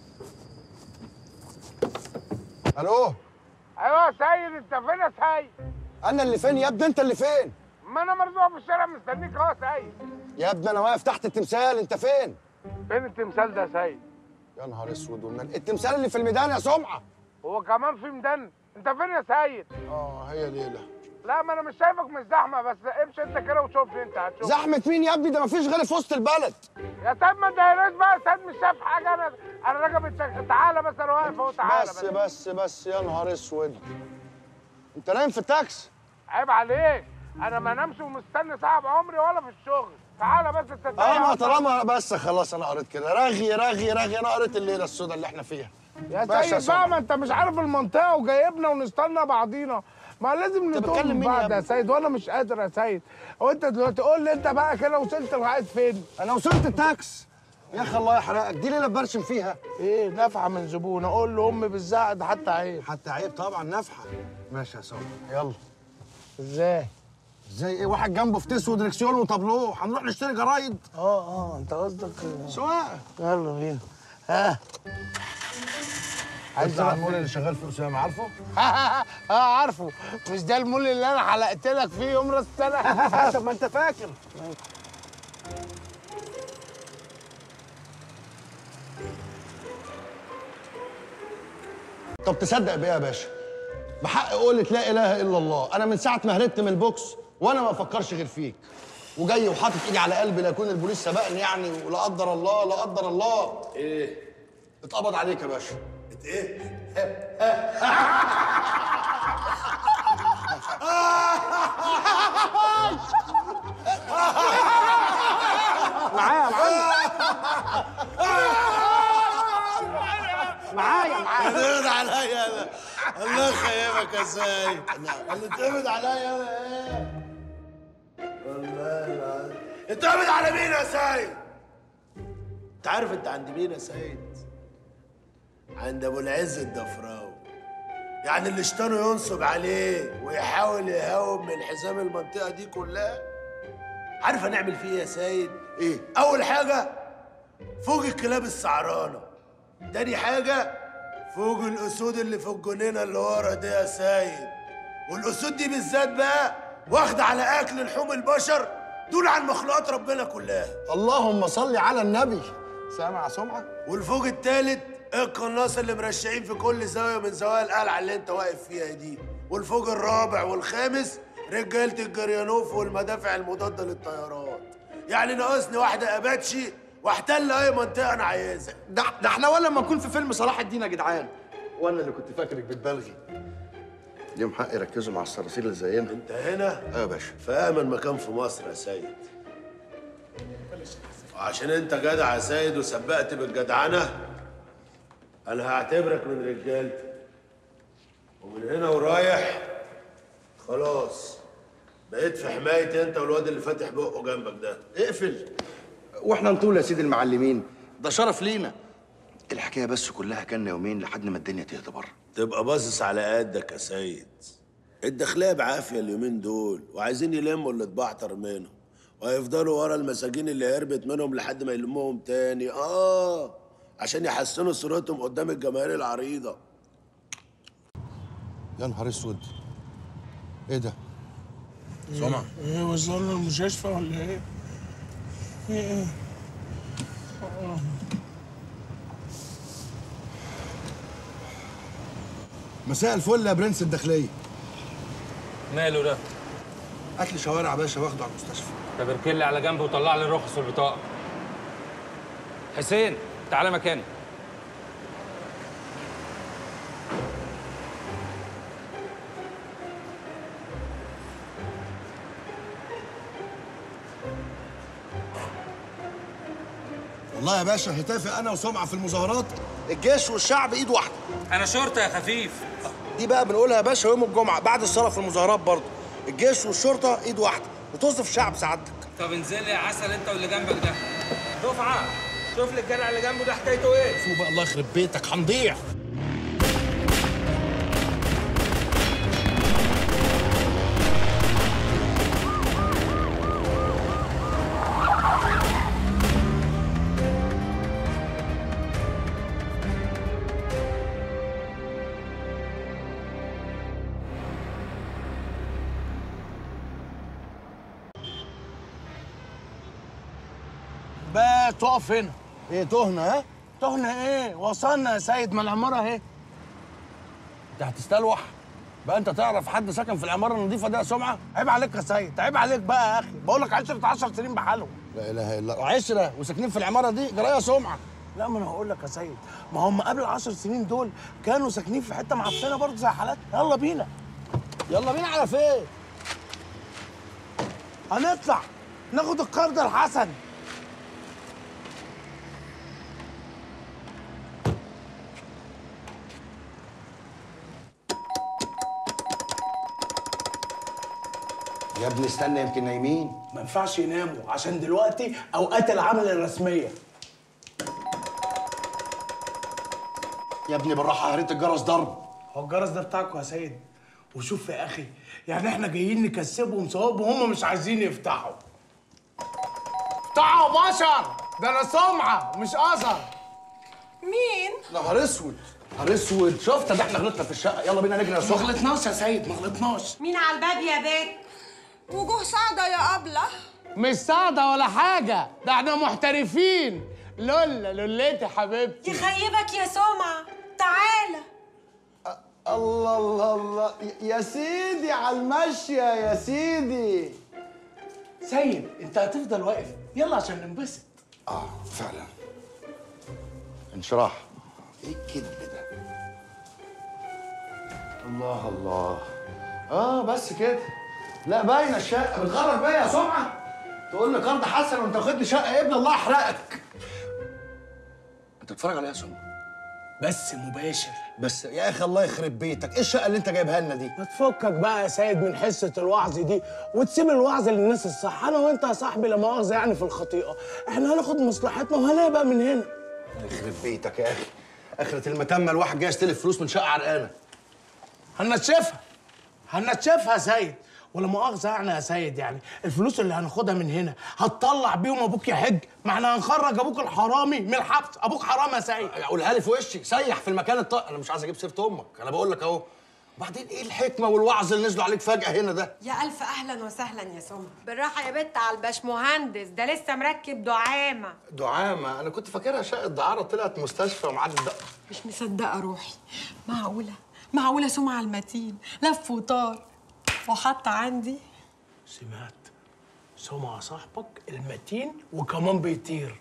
الو. ايوه يا سيد. انت فين يا سيد؟ انا اللي فين يا ابني؟ انت اللي فين؟ ما انا مرزوق في الشارع مستنيك اهو يا سيد. يا ابني انا واقف تحت التمثال. انت فين؟ فين التمثال ده يا سيد؟ يا نهار اسود والنبي. التمثال اللي في الميدان يا سمعه. هو كمان في ميدان؟ انت فين يا سيد؟ هي ليله. لا ما انا مش شايفك مش زحمه بس امشي انت كده وشوفني انت هتشوف. زحمه مين يا ابني؟ ده مفيش غيري في وسط البلد. يا سيد ما تضايقناش بقى يا سيد. مش شايف حاجه. انا راجل. تعالى بس انا واقف اهو. تعالى بس يا نهار اسود. انت نايم في التاكسي؟ عيب عليك. انا ما نامش ومستني صاحب عمري ولا في الشغل. تعالى بس انت. ما طالما بس خلاص انا قريت كده. رغي انا قريت الليله السوداء اللي احنا فيها. يا سيد بقى ما انت مش عارف المنطقه وجايبنا ونستنى بعضينا. ما لازم نتكلم بعض يا سيد، وانا مش قادر يا سيد. هو انت دلوقتي قول لي انت بقى كده وصلت لغايه فين؟ انا وصلت التاكس يا اخي، الله يحرقك، دي ليله برشم فيها. ايه نفحه من زبونه؟ قول له امي بالزعق ده حتى عيب. حتى عيب طبعا، نفحه. ماشي يا صاحبي يلا. ازاي ايه؟ واحد جنبه فتيس ودركسيون وطابلوه، هنروح نشتري جرايد. انت قصدك سواقه. يلا بينا. ها عايز تروح المول اللي شغال في اسامه، عارفه؟ عارفه. مش ده المول اللي انا حلقت لك فيه يوم راس السنه؟ طب ما انت فاكر. طب تصدق بيه يا باشا؟ بحق قولة لا اله الا الله، انا من ساعه ما هربت من البوكس وانا ما بفكرش غير فيك، وجاي وحاطط ايدي على قلبي لا يكون البوليس سبقني يعني، ولا قدر الله لا قدر الله. ايه؟ اتقبض عليك يا باشا. ايه؟ معايا معايا اتقبض عليا انا. الله يخيبك يا سيد. اللي اتقبض عليا انا ايه؟ والله العظيم. اتقبض على مين يا سيد؟ انت عارف انت عند مين يا سيد؟ عند ابو العز الضفراوي. يعني اللي اشتانه ينصب عليه ويحاول يهاوب من حزام المنطقه دي كلها. عارف هنعمل فيه ايه يا سيد؟ ايه؟ اول حاجه فوق الكلاب السعرانه. تاني حاجه فوق الاسود اللي في الجنينه اللي ورا دي يا سيد. والاسود دي بالذات بقى واخده على اكل لحوم البشر دول عن مخلوقات ربنا كلها. اللهم صل على النبي. سامع سمعه؟ والفوق التالت القناص اللي مرشعين في كل زاويه من زوايا القلعه اللي انت واقف فيها دي. والفوق الرابع والخامس رجاله الجريانوف والمدافع المضاده للطيارات. يعني ناقصني واحده اباتشي واحتل اي منطقه انا عايزها. ده احنا ولا ما نكون في فيلم صلاح الدين يا جدعان. وانا اللي كنت فاكرك بتبالغي. ليهم حق يركزوا مع الصراصير اللي زينا. انت هنا؟ ايوه يا باشا. في امن مكان في مصر يا سيد. وعشان انت جدع يا سيد وسبقت بالجدعنه انا هعتبرك من رجالتي. ومن هنا ورايح خلاص بقيت في حمايتي انت والواد اللي فاتح بقه جنبك ده. اقفل. واحنا نطول يا سيدي المعلمين، ده شرف لينا. الحكايه بس كلها كان يومين لحد ما الدنيا تهدى بره. تبقى باصص على قدك يا سيد. الداخليه بعافيه اليومين دول وعايزين يلموا اللي اتبعتر منهم وهيفضلوا ورا المساجين اللي هربت منهم لحد ما يلموهم تاني. عشان يحسنوا صورتهم قدام الجماهير العريضه. يا نهار اسود، ايه ده؟ سمعة ايه وصلنا المستشفى ولا ايه؟ ايه؟ مساء الفل يا برنس الداخليه. ماله ده؟ اكل شوارع يا باشا واخده على المستشفى. طب اركن لي على جنب وطلع لي الرخص والبطاقه. حسين تعالى مكاني. والله يا باشا هتافق انا وسمعه في المظاهرات. الجيش والشعب ايد واحده. انا شرطه يا خفيف. دي بقى بنقولها يا باشا يوم الجمعه بعد الصلاه في المظاهرات برضه. الجيش والشرطه ايد واحده وتوصف شعب سعادتك. طب انزل لي يا عسل انت واللي جنبك ده. دفعه شوف لي الجدع اللي جنبه ده حكايته ايه؟ شوف بقى الله يخرب بيتك هنضيع. بس تقف هنا. ايه تهنا؟ ها؟ تهنا ايه؟ وصلنا يا سيد، ما العماره اهي. انت هتستلوح؟ بقى انت تعرف حد ساكن في العماره النظيفه دي يا سمعه؟ عيب عليك يا سيد، عيب عليك بقى يا اخي، بقول لك 10 سنين بحالهم. لا اله الا الله، وعشره وساكنين في العماره دي جرايه سمعه. لا ما انا هقول لك يا سيد، ما هم قبل 10 سنين دول كانوا ساكنين في حته معفنه برضه زي حالاتنا. يلا بينا. يلا بينا على فين؟ هنطلع ناخد القرض الحسن. يا ابني استنى يمكن نايمين. ما ينفعش يناموا عشان دلوقتي اوقات العمل الرسميه. يا ابني بالراحه، هريت الجرس ضرب. هو الجرس ده بتاعكم يا سيد. وشوف يا اخي، يعني احنا جايين نكسبهم ثواب وهم مش عايزين يفتحوا. افتحوا بشر، ده انا سمعه مش اثر. مين؟ نهار اسود، نهار اسود. شفت ده احنا غلطنا في الشقه. يلا بينا نجري يا ما سمعه. غلطناش يا سيد، ما غلطناش. مين على الباب يا بيت؟ وجوه صعدة يا أبلة. مش صعدة ولا حاجة، ده احنا محترفين. لولا لولتي حبيبتي. يخيبك يا سمعة، تعالى. الله الله الله يا سيدي على المشية يا سيدي. سيد انت هتفضل واقف، يلا عشان ننبسط. فعلا انشراح. ايه الكذب ده؟ الله الله. بس كده. لا باينه الشقه. بتغرب بيا يا سمعه؟ تقول لي قرض حسن وانت واخد لي شقه؟ يا ابني الله يحرقك. انت بتتفرج عليها يا سمعه؟ بس مباشر. بس يا اخي الله يخرب بيتك، ايه الشقه اللي انت جايبها لنا دي؟ ما تفكك بقى يا سيد من حصه الوعظ دي وتسيب الوعظ للناس الصح. انا وانت يا صاحبي لا مؤاخذه يعني في الخطيئه، احنا هناخد مصلحتنا وهنبقى من هنا. الله يخرب بيتك يا اخي. اخرة المتمه الواحد جاي يستلف فلوس من شقه عرقانه. هنتشافها يا سيد. ولا مؤاخذه يعني يا سيد، يعني الفلوس اللي هناخدها من هنا هتطلع بيهم ابوك يحج؟ ما احنا هنخرج ابوك الحرامي من الحبس. ابوك حرام يا سيد. قولها لي في وشي، سيح في المكان انا مش عايز اجيب سيره امك، انا بقول لك اهو. وبعدين ايه الحكمه والوعظ اللي نزلوا عليك فجاه هنا ده؟ يا ألف أهلا وسهلا يا سمعة. بالراحة يا بت على الباشمهندس، ده لسه مركب دعامة. دعامه؟ انا كنت فاكرها شقه دعاره طلعت مستشفى ومعاد الدق. مش مصدقة روحي. معقولة سمعة المتين لف وطار وحط عندي؟ سمعت سمعة صاحبك المتين وكمان بيطير.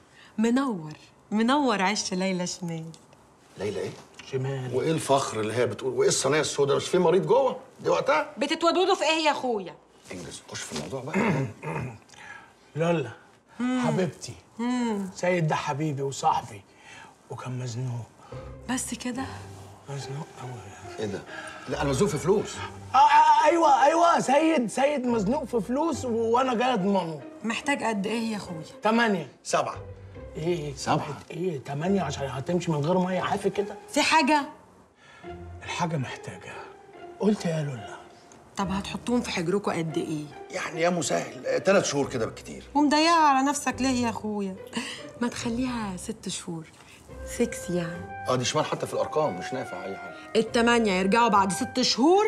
منور عش ليلى شمال. ليلى ايه؟ شمال. وايه الفخر اللي هي بتقول؟ وايه الصينيه السوداء؟ مش في مريض جوه؟ دي وقتها؟ بتتودودوا في ايه يا اخويا؟ انجز، خش في الموضوع بقى. لولا حبيبتي. سيد ده حبيبي وصاحبي وكان مزنوق. بس كده؟ مزنوق قوي. ايه ده؟ لا انا مزنوق في فلوس. ايوه سيد مزنوق في فلوس وانا جاي اضمنه. محتاج قد ايه يا اخويا؟ 8. 7. ايه 7؟ ايه 8 عشان هتمشي من غير ميه عافي كده؟ في حاجة؟ الحاجة محتاجة. قلت يا لولا. طب هتحطوهم في حجركم قد ايه؟ يعني يا مسهل 3 شهور كده بالكتير. ومضيقة على نفسك ليه يا اخويا؟ ما تخليها 6 شهور. 6 يعني. دي شمال حتى في الارقام مش نافع اي حاجه. ال8 يرجعوا بعد 6 شهور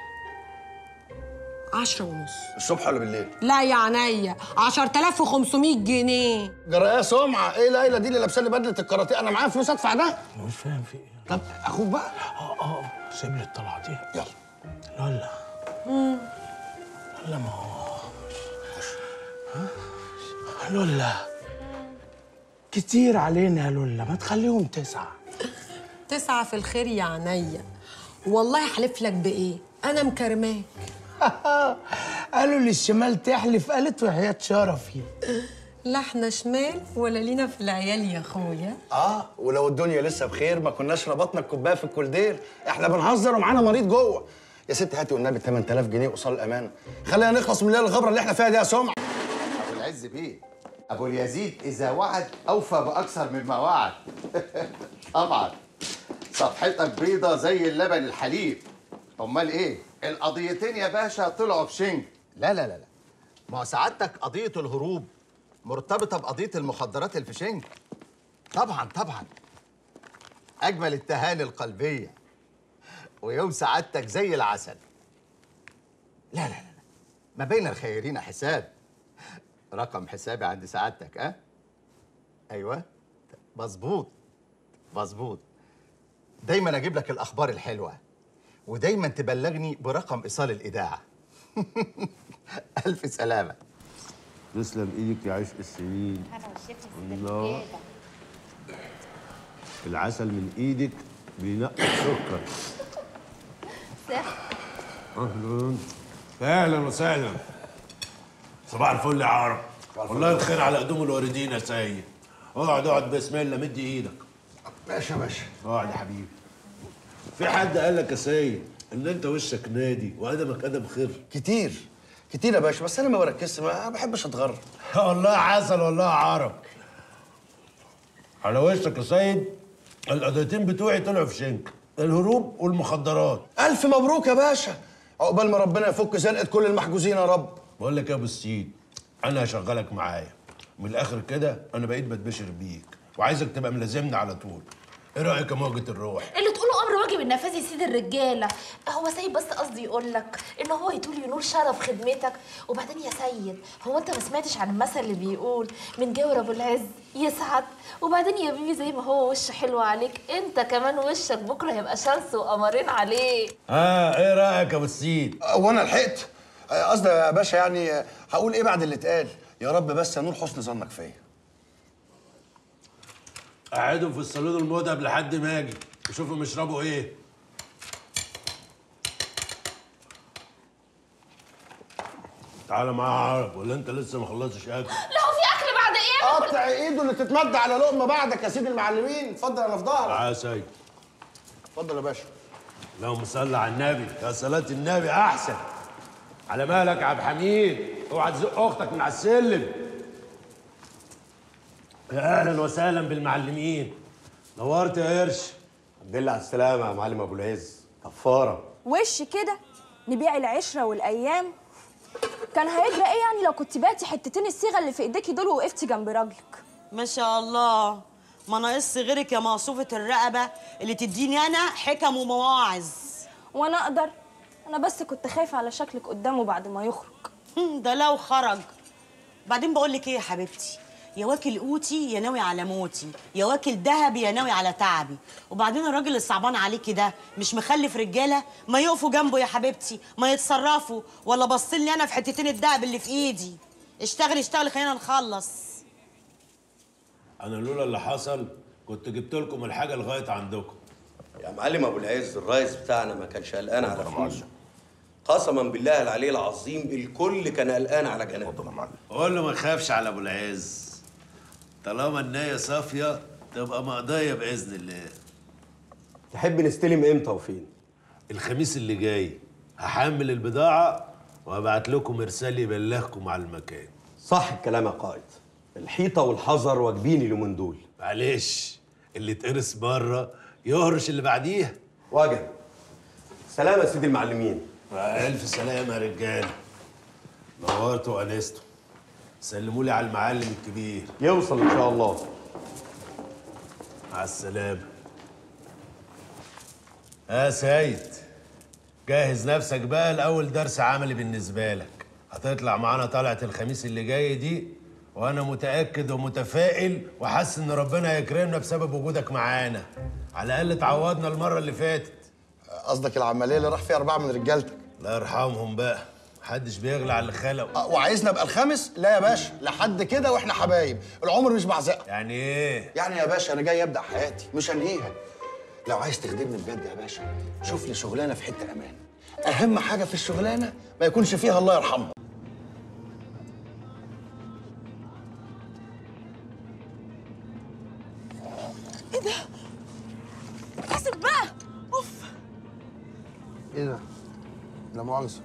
10 ونص. الصبح ولا بالليل؟ لا يا عينيا 10500 جنيه. جرأة سمعة، ايه ليلى دي اللي لابسه لي بدله الكاراتيه؟ انا معايا فلوس ادفع ده؟ مش فاهم في ايه. طب اخوك بقى. سيب لي الطلعه دي. يلا. لولا. ما هو لولا كتير علينا يا لولا، ما تخليهم 9. 9 في الخير يا عينيا. والله احلف لك بايه؟ انا مكرماك. قالوا للشمال تحلف، قالت وحياة شرفي. لا احنا شمال ولا لينا في العيال يا اخويا. ولو الدنيا لسه بخير ما كناش ربطنا الكوبايه في الكولدير. احنا بنهزر ومعانا مريض جوه. يا ست هاتي والنبي 8000 جنيه قصاد الامانه. خلينا نخلص من الليله الغبره اللي احنا فيها دي يا سمعه. ابو العز بيه، ابو اليزيد اذا وعد اوفى باكثر مما وعد. طبعا صفحتك بيضه زي اللبن الحليب. امال ايه؟ القضيتين يا باشا طلعوا بشنك. لا ما هو سعادتك قضيه الهروب مرتبطه بقضيه المخدرات اللي في شنك. طبعا اجمل التهاني القلبيه ويوم سعادتك زي العسل. لا ما بين الخيرين حساب. رقم حسابي عند سعادتك. ايوه مظبوط. دايما اجيب لك الاخبار الحلوه ودايما تبلغني برقم ايصال الاذاعه. الف سلامه. تسلم ايدك يا عشق السنين. الله، العسل من ايدك بينقي السكر. اهلا وسهلا. صباح الفل يا عرب. والله الخير على قدوم الواردين يا سيد. اقعد بسم الله، مد ايدك. ماشي يا باشا. اقعد يا حبيبي. في حد قال لك يا سيد ان انت وشك نادي وقدمك قدم خير؟ كتير يا باشا، بس انا ما بركزش، ما بحبش اتغرب. والله عسل، والله عرب. على وشك يا سيد، القضيتين بتوعي طلعوا في شنك، الهروب والمخدرات. الف مبروك يا باشا، عقبال ما ربنا يفك زنقه كل المحجوزين يا رب. بقول لك يا ابو السيد، انا هشغلك معايا من الاخر كده، انا بقيت بتبشر بيك وعايزك تبقى ملازمني على طول. ايه رايك يا موجة الروح؟ اللي تقوله امر واجب النفاذ يا سيد الرجاله. هو سيد بس قصدي يقول لك ان هو يطول ينور شرف خدمتك. وبعدين يا سيد، هو انت ما سمعتش عن المثل اللي بيقول من جاور ابو العز يسعد؟ وبعدين يا بيبي، زي ما هو وش حلو عليك، انت كمان وشك بكره هيبقى شمس وقمرين عليه. ايه رايك يا ابو السيد؟ وانا لحقت قصدي يا باشا، يعني هقول ايه بعد اللي اتقال؟ يا رب بس يا نور حسن ظنك فيا. قعدهم في الصالون المذهب لحد ما اجي وشوفهم يشربوا ايه. تعالى معايا عرب، ولا انت لسه ما خلصتش اكل؟ لا، هو في اكل بعد ايه؟ قطع ايده اللي تتمد على لقمه بعدك يا سيدي المعلمين. اتفضل، انا في ظهرك. تعالى يا سيد. اتفضل يا باشا. اللهم صل على النبي، يا صلاة النبي احسن. على مالك يا عبد الحميد، اوعى تزق اختك من على السلم. يا اهلا وسهلا بالمعلمين، نورت يا قرش. الحمد لله على السلامة يا معلم ابو العز، كفارة. وش كده نبيع العشرة والايام؟ كان هيجرى ايه يعني لو كنت بعتي حتتين الصيغه اللي في ايديكي دول ووقفتي جنب راجلك؟ ما شاء الله، ما ناقصش غيرك يا مقصوفة الرقبة اللي تديني انا حكم ومواعظ. وانا اقدر؟ انا بس كنت خايفه على شكلك قدامه بعد ما يخرج. ده لو خرج. بعدين بقول لك ايه يا حبيبتي، يا واكل قوتي يا ناوي على موتي، يا واكل ذهبي يا ناوي على تعبي. وبعدين الراجل الصعبان عليكي ده مش مخلف رجاله ما يقفوا جنبه يا حبيبتي، ما يتصرفوا، ولا باصين لي انا في حتتين الدهب اللي في ايدي. اشتغلي اشتغلي، خلينا نخلص. انا لولا اللي حصل كنت جبت لكم الحاجه لغايه عندكم. يا معلم ابو العز، الرئيس بتاعنا ما كانش قلقان على فلوسه. قسما بالله العلي العظيم الكل كان قلقان على جنابه. قول له ما تخافش على ابو العز، طالما النية صافيه تبقى مقضيه باذن الله. تحب نستلم امتى وفين؟ الخميس اللي جاي هحمل البضاعه وهبعت لكم ارسال يبلغكم على المكان. صح الكلام يا قائد، الحيطه والحذر واجبين اليومين دول. معلش، اللي اتقرص بره يهرش اللي بعديها. واجب. سلام يا سيدي المعلمين. الف سلامه يا رجاله، نورتوا وانستوا. سلموا لي على المعلم الكبير. يوصل ان شاء الله. مع السلامه. سيد، جهز نفسك بقى لاول درس عملي بالنسبه لك. هتطلع معانا طلعه الخميس اللي جاي دي، وانا متاكد ومتفائل وحاسس ان ربنا هيكرمنا بسبب وجودك معانا. على الاقل تعوضنا المره اللي فاتت. قصدك العمليه اللي راح فيها 4 من رجالتك؟ الله يرحمهم بقى، محدش بيغلى على اللي خلقه. وعايزنا ابقى الخامس؟ لا يا باشا، لحد كده واحنا حبايب، العمر مش بعزقه. يعني ايه؟ يعني يا باشا انا جاي ابدا حياتي مش انهيها. لو عايز تخدمني بجد يا باشا، شوف لي شغلانه في حته امان. اهم حاجه في الشغلانه ما يكونش فيها الله يرحمه. ايه ده؟ حاسب بقى. اوف. ايه ده؟ لا مؤاخذة،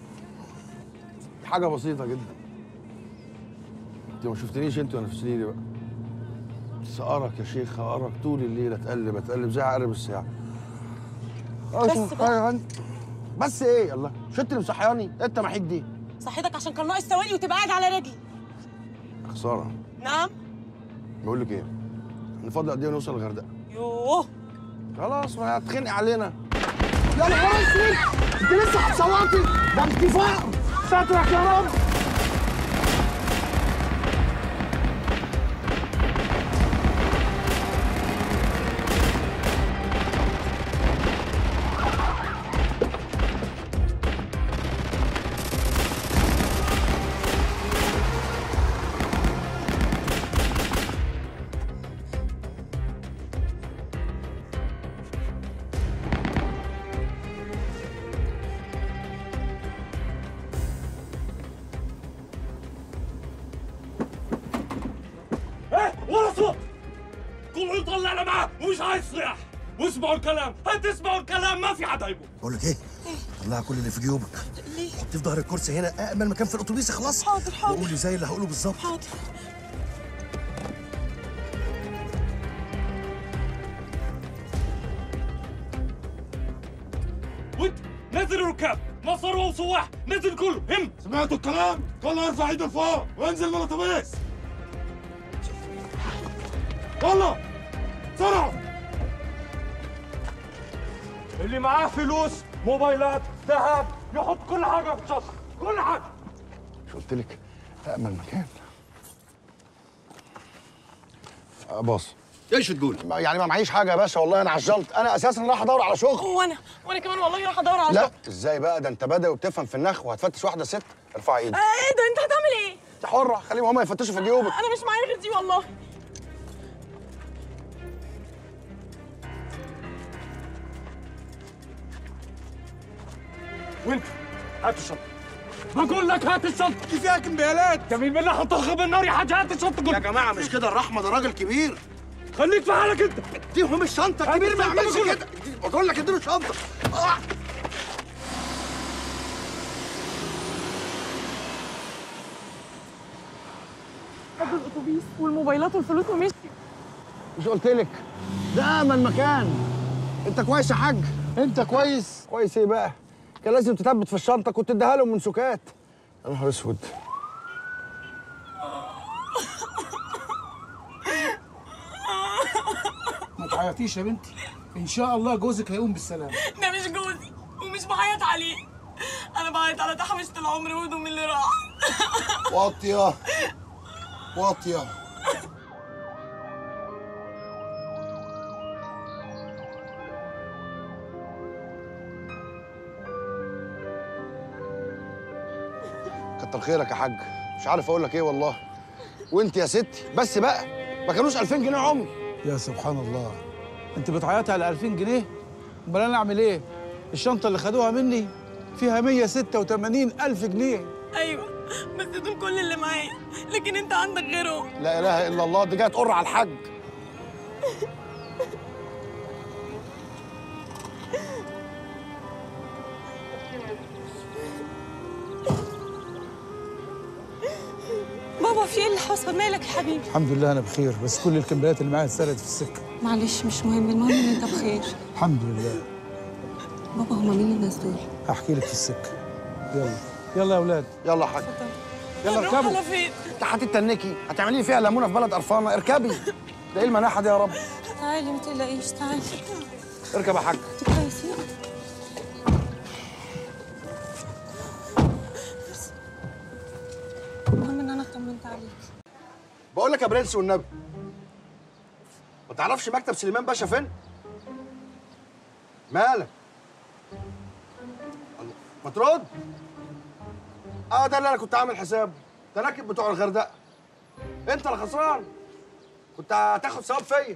حاجة بسيطة جدا. انت ما شفتنيش انت وانا في سريري بقى. بس ارق يا شيخ، ارق طول الليل، اتقلب زي عقرب الساعة. بس بقى. بس ايه؟ الله، مش انت اللي مصحياني؟ انت محيك دي. صحيتك عشان كان ناقص ثواني وتبقى قاعد على رجلي. خسارة. نعم؟ بقول لك ايه؟ نفضل قد ايه ونوصل الغردقة؟ يوه. خلاص، ما هتخنق علينا. يا نهار اسود، انت لسه هتصوتي؟ ده انت فقر. سترك يا رب. ولا صوت، كله يطلع على معاه ومش عايز صياح. واسمعوا الكلام، هتسمعوا الكلام، ما في حد هيموت. بقول لك ايه؟ طلع كل اللي في جيوبك. ليه؟ حط حطيه في ظهر الكرسي هنا، امن مكان في الاتوبيس. خلاص حاضر حاضر. وقولي زي اللي هقوله بالظبط. حاضر. وانت نزل الركاب، مصر وسواح، نزل كله. هم سمعتوا الكلام؟ كله يرفع ايده لفوق وينزل من الاتوبيس. يلا بسرعه. اللي معاه فلوس، موبايلات، ذهب، يحط كل حاجه في الشنطه، كل حاجه. مش قلت لك امن مكان؟ باص. ايش تقول؟ يعني ما معيش حاجه يا باشا، والله انا عجلت، انا اساسا رايح ادور على شغل. وانا كمان والله راح ادور على لا شغل. ازاي بقى؟ ده انت بدوي وبتفهم في النخ وهتفتش واحده ست؟ ارفع ايدك. ايه ده؟ انت هتعمل ايه؟ انت حره، خليهم هم يفتشوا في جيوبك. انا مش معايا غير دي والله. وانت هات الشنطه. بقول لك هات الشنطه. دي فيها كمبيالات. جميل بالله هتطخ بالنار يا حاج. هات الشنطه. يا جماعه مش كده، الرحمه ده راجل كبير. خليك في حالك انت. اديهم الشنطه، الكبير ما يعملش كده. بقول لك اديله الشنطه. خدوا الاتوبيس والموبايلات والفلوس ومشي. مش قلت لك ده امن مكان؟ انت كويس يا حاج؟ انت كويس؟ كويس ايه بقى؟ كان لازم تثبت في الشنطه، كنت اديها لهم من سكات. يا نهار اسود. ما تعيطيش يا بنتي، ان شاء الله جوزك هيقوم بالسلامه. ده مش جوزي ومش بعيط عليه، انا بعيط على تحويشة العمر وهدومي اللي راح. واطيه واطيه. كتر خيرك يا حاج، مش عارف اقول لك ايه والله. وانت يا ستي بس بقى، ما كانوش 2000 جنيه عمري. يا سبحان الله، انت بتعيطي على 2000 جنيه؟ امال انا اعمل ايه؟ الشنطه اللي خدوها مني فيها 186,000 جنيه. ايوه بس دول كل اللي معايا، لكن انت عندك غيرهم. لا اله الا الله، دي جايه تقر على الحاج. بابا في ايه اللي حصل؟ مالك يا حبيبي؟ الحمد لله انا بخير، بس كل الكمبيالات اللي معايا اتسرقت في السكه. معلش مش مهم، المهم ان انت بخير. الحمد لله. بابا هما مين الناس دول؟ هحكي لك في السكه. يلا يلا يا اولاد. يلا يا حاج. يلا هنروح اركبوا. على فين؟ انت هتتنكي؟ هتعملي لي فيها ليمونه في بلد قرفانه؟ اركبي. ده ايه المناحه دي يا رب؟ تعالي ما تقلقيش، تعالي. اركب يا حاج. انتوا كويسين؟ المهم ان انا اطمنت عليك. بقول لك يا برنس والنبي، ما تعرفش مكتب سليمان باشا فين؟ مالك؟ الله، ما ترد؟ ده اللي انا كنت عامل حسابه، تناكب بتوع الغردقه. انت اللي خسران، كنت هتاخد ثواب فيا.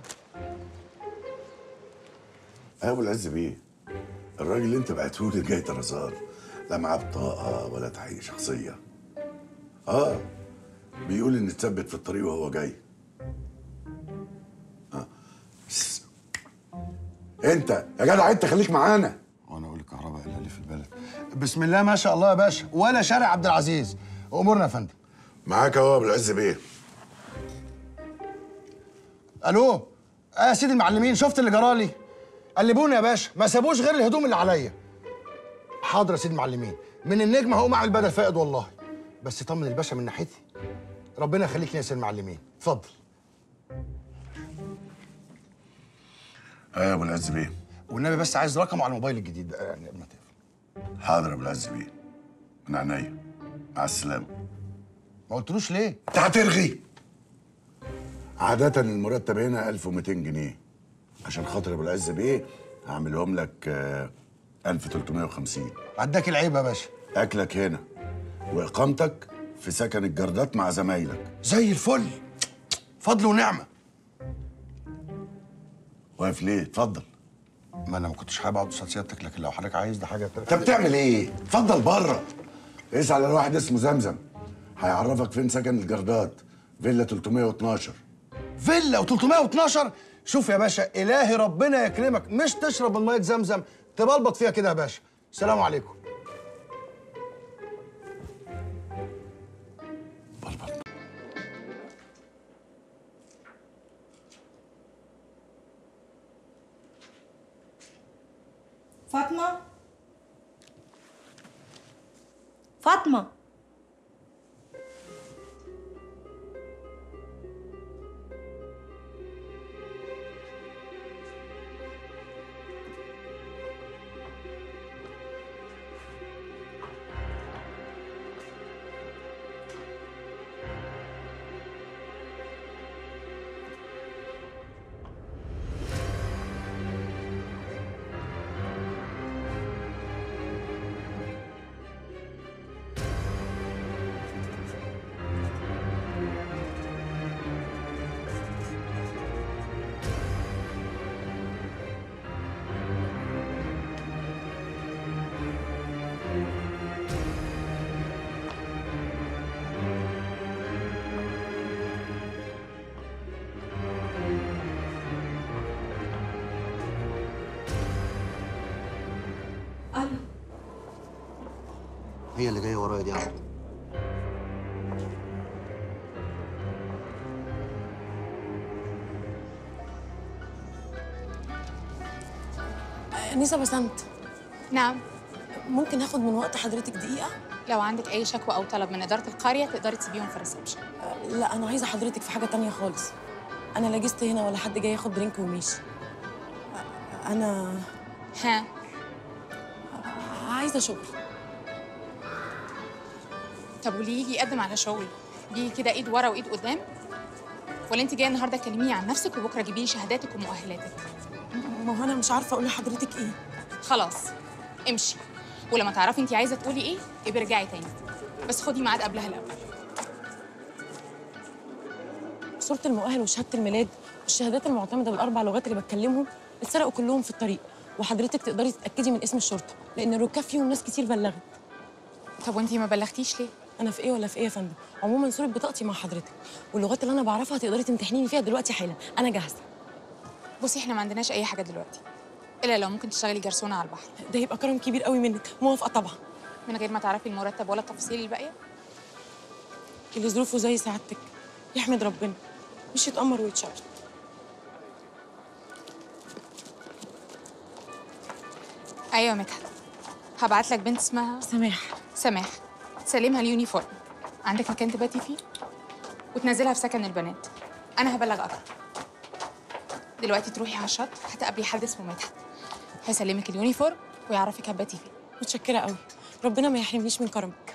ابو العز بيه، الراجل اللي انت بعته لي جاي طرزان، لا معاه بطاقه ولا تحقيق شخصيه. بيقول ان اتثبت في الطريق وهو جاي. انت يا جدع انت خليك معانا. وانا اقول الكهرباء الا اللي في البلد. بسم الله ما شاء الله يا باشا، ولا شارع عبد العزيز. امورنا يا فندم. معاك اهو يا ابو العز بيه. الو يا سيدي المعلمين، شفت اللي جرالي؟ قلبوني يا باشا، ما سابوش غير الهدوم اللي عليا. حاضر يا سيدي المعلمين، من النجم هقوم اعمل بدل فائد والله. بس طمن الباشا من ناحيتي. ربنا يخليك يا سيدي المعلمين، اتفضل. يا ابو العز بيه، والنبي بس عايز رقمه على الموبايل الجديد ده يعني قبل ما تقفل. حاضر يا ابو العز بيه، من عينيا، مع السلامه. ما قلتلوش ليه؟ انت هترغي. عادة المرتب هنا 1200 جنيه. عشان خاطر ابو العز بيه هعملهم لك 1350. عداك العيب يا باشا. اكلك هنا واقامتك في سكن الجردات مع زمايلك. زي الفل، فضل ونعمه. واقف ليه؟ اتفضل. ما انا ما كنتش حابب اقعد قصاد سيادتك، لكن لو حضرتك عايز ده حاجه انت بتعمل ايه؟ اتفضل بره. اسال على واحد اسمه زمزم، هيعرفك فين سكن الجردات، فيلا 312. فيلا و312؟ شوف يا باشا، الهي ربنا يكرمك، مش تشرب من ميه زمزم تبلبط فيها كده يا باشا. السلام عليكم. فاطمه. هي اللي جايه ورايا دي عبد. أنسة بسنت. نعم. ممكن آخد من وقت حضرتك دقيقة؟ لو عندك أي شكوى أو طلب من إدارة القرية تقدري تسيبيهم في الريسبشن. لا أنا عايزة حضرتك في حاجة تانية خالص. أنا لا جست هنا ولا حد جاي ياخد درينك وماشي. أنا عايزة شغل. طب واللي يجي يقدم على شغل بيجي كده إيد ورا وإيد قدام؟ ولا أنت جاية النهارده تكلميني عن نفسك وبكرة تجيبي لي شهاداتك ومؤهلاتك؟ ما هو أنا مش عارفة أقول لحضرتك إيه. خلاص امشي، ولما تعرفي أنت عايزة تقولي إيه ابقي ارجعي تاني، بس خدي ميعاد قبلها الأول. صورة المؤهل وشهادة الميلاد والشهادات المعتمدة بالأربع لغات اللي بتكلمهم اتسرقوا كلهم في الطريق، وحضرتك تقدري تتأكدي من اسم الشرطة لأن الركاب فيهم ناس كتير بلغت. طب وأنتِ ما بلغتيش ليه؟ أنا في إيه ولا في إيه يا فندم؟ عموما صورة بطاقتي مع حضرتك، واللغات اللي أنا بعرفها تقدري تمتحنيني فيها دلوقتي حالا، أنا جاهزة. بصي إحنا ما عندناش أي حاجة دلوقتي، إلا لو ممكن تشتغلي جرسونة على البحر. ده يبقى كرم كبير قوي منك، موافقة طبعا. من غير ما تعرفي المرتب ولا التفاصيل الباقية؟ اللي ظروفه زي سعادتك يحمد ربنا، مش يتأمر ويتشرط. أيوة مدحت، هبعت لك بنت اسمها سماح تسلمها اليونيفورم، عندك مكان تباتي فيه وتنزلها في سكن البنات. أنا هبلغ أكتر. دلوقتي تروحي على الشط هتقابلي حد اسمه مدحت، هيسلمك اليونيفورم ويعرفك هتباتي فين. متشكرة قوي، ربنا ما يحرمنيش من كرمك.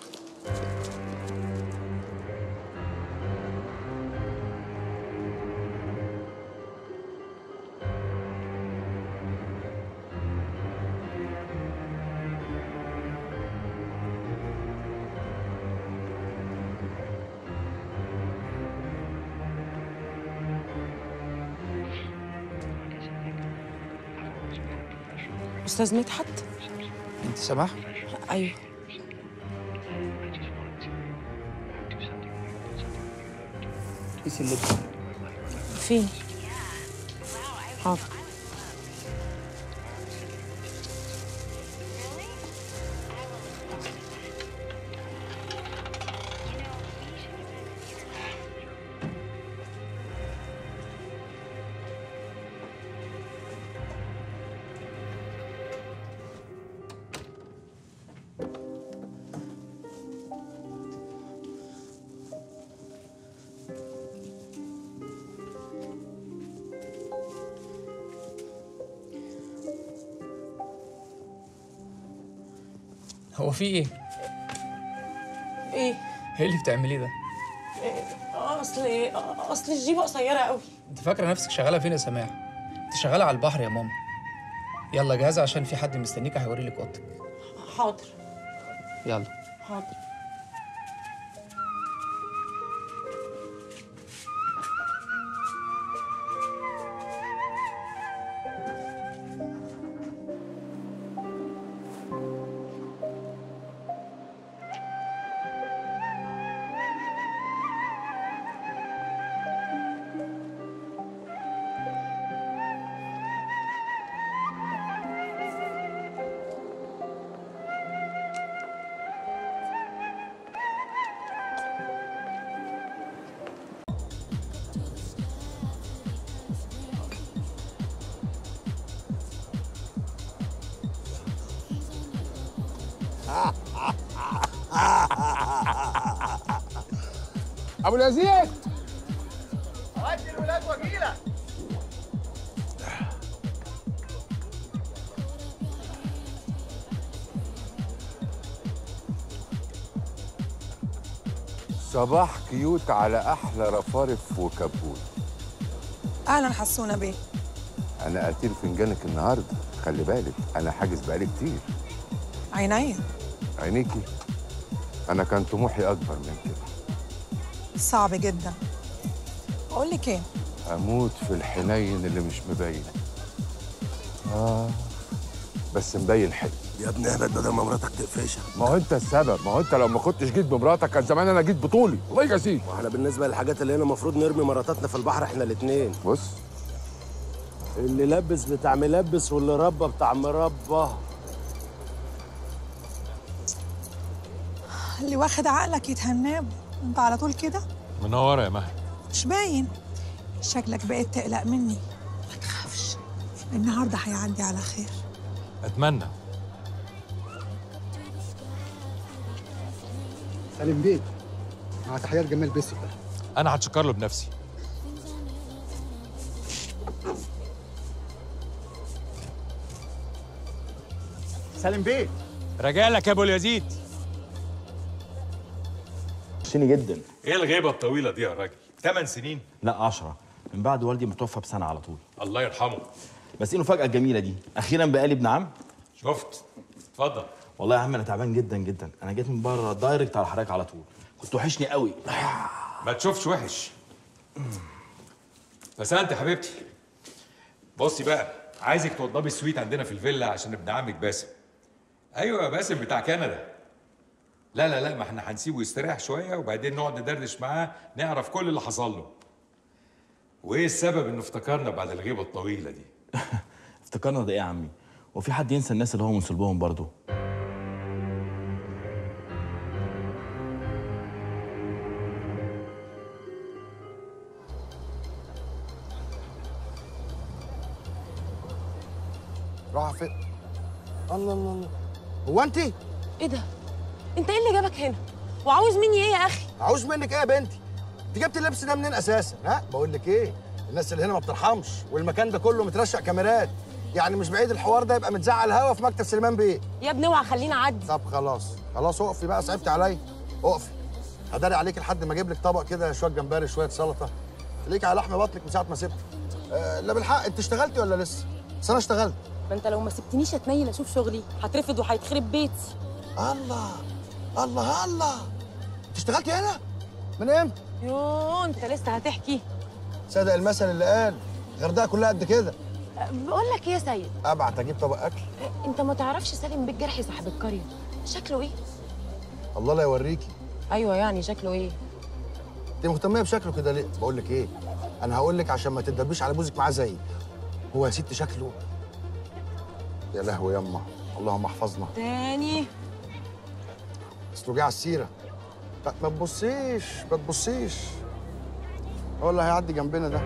أستاذ مدحت؟ انت سماح؟ أيوه. قيسي اللبس. فين؟ حاضر. هو في ايه؟ إيه؟ ايه اللي بتعمليه ده؟ أصل الجيبة قصيرة قوي. انت فاكره نفسك شغاله فين يا سماح؟ انت شغاله على البحر يا ماما. يلا جاهزه عشان في حد مستنيك هيوري لك اوضتك. حاضر. يلا. حاضر. ابو اليزيد اودي الولاد واجيلك. صباح كيوت على احلى رفارف وكبوت. اهلا حسونه بيه. انا قتيل فنجانك النهارده، خلي بالك انا حاجز بقالي كتير. عينيا. عينيكي؟ انا كان طموحي اكبر من كده. صعب جدا. اقول لك ايه؟ اموت في الحنين اللي مش مبين. بس مبين حلو. يا ابن اهبد بدل ما مراتك تقفشك. ما هو انت السبب، ما هو انت لو ما كنتش جيت بمراتك كان زمان انا جيت بطولي. الله يجازيك. واحنا بالنسبه للحاجات اللي هنا المفروض نرمي مراتاتنا في البحر احنا الاثنين. بص، اللي لبس بتاع ملبس واللي ربى بتاع مربى. اللي واخد عقلك يتهناه. انت على طول كده؟ منوره يا مها. مش باين. شكلك بقيت تقلق مني. ما تخافش، النهارده هيعدي على خير. اتمنى. سالم بيه، مع تحيات جمال بيسي. انا هتشكر له بنفسي. سالم بيه، راجع لك يا ابو اليزيد. وحشني جدا. ايه الغيبه الطويله دي يا راجل؟ 8 سنين؟ لا 10، من بعد والدي ما توفى بسنه على طول. الله يرحمه. بس ايه المفاجاه الجميله دي؟ اخيرا بقى لي ابن عم. شفت؟ اتفضل. والله يا عم انا تعبان جدا جدا، انا جيت من بره دايركت على حضرتك على طول، كنت وحشني قوي. ما تشوفش وحش. بس انت حبيبتي بصي بقى، عايزك توضبي السويت عندنا في الفيلا عشان ابن عمك باسم. ايوه يا باسم بتاع كندا. لا لا لا، ما احنا هنسيبه يستريح شويه وبعدين نقعد ندردش معاه نعرف كل اللي حصل له. وايه السبب انه افتكرنا بعد الغيبه الطويله دي؟ افتكرنا ده ايه يا عمي؟ وفي حد ينسى الناس اللي هو من صلبهم برضه؟ راح فين؟ الله الله الله، هو انت؟ ايه ده؟ انت ايه اللي جابك هنا؟ وعاوز مني ايه يا اخي؟ عاوز منك ايه يا بنتي؟ انت جبت اللبس ده منين اساسا؟ ها؟ بقول لك ايه؟ الناس اللي هنا ما بترحمش، والمكان ده كله مترشق كاميرات، يعني مش بعيد الحوار ده يبقى متزعل هوا في مكتب سليمان بيه. يا ابني اوعى خليني اعدي. طب خلاص خلاص اقفي بقى، صعبتي عليا. اقفي. هداري عليك لحد ما اجيب لك طبق كده، شويه جمبري شويه سلطه. ليك على لحم بطنك من ساعه ما سبت. لا بالحق، انت اشتغلتي ولا لسه؟ بس انا اشتغلت. ما انت لو ما سبتنيش اتنيل اشوف شغلي هترفد وهيتخرب بيتي. الله الله الله، انت اشتغلتي هنا؟ من امتى؟ يوه انت لسه هتحكي؟ صدق المثل اللي قال الغردقه كلها قد كده. بقول لك ايه يا سيد؟ ابعت اجيب طبق اكل. انت ما تعرفش سالم بيه الجرحي صاحب القريه شكله ايه؟ الله لا يوريكي. ايوه يعني شكله ايه؟ انت مهتميه بشكله كده ليه؟ بقول لك ايه، انا هقول لك عشان ما تدبيش على بوزك معاه زيي. هو يا ست شكله، يا لهوي يما، اللهم احفظنا تاني. اصله جه على السيره. لا ما تبصيش ما تبصيش، هو اللي هيعدي جنبنا ده.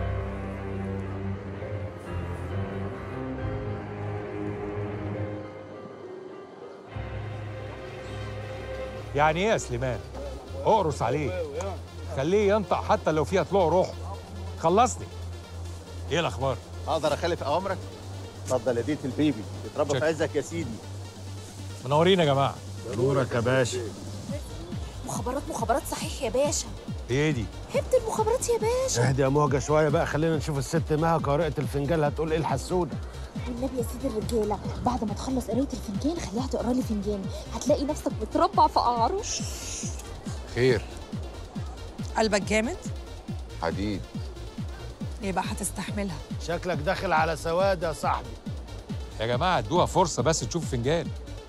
يعني ايه يا سليمان؟ اقرص عليه، خليه ينطق حتى لو فيها طلوع روحه. خلصني. ايه الاخبار؟ اقدر اخالف اوامرك؟ اتفضل يا ديت البيبي، اتربى في عزك يا سيدي. منورين يا جماعه. نورك يا باشا. مخابرات صحيح يا باشا. ايه دي؟ هبت المخابرات يا باشا. اهدي يا مهجة شويه بقى، خلينا نشوف الست مها قارئة الفنجان هتقول ايه الحسودة. والنبي يا سيدي الرجاله، بعد ما تخلص قرايه الفنجان خليها تقرا لي فنجان، هتلاقي نفسك بتربع في قعره. خير. قلبك جامد؟ حديد. يبقى هتستحملها. شكلك داخل على سواد يا صاحبي. يا جماعه ادوها فرصه بس تشوف فنجان.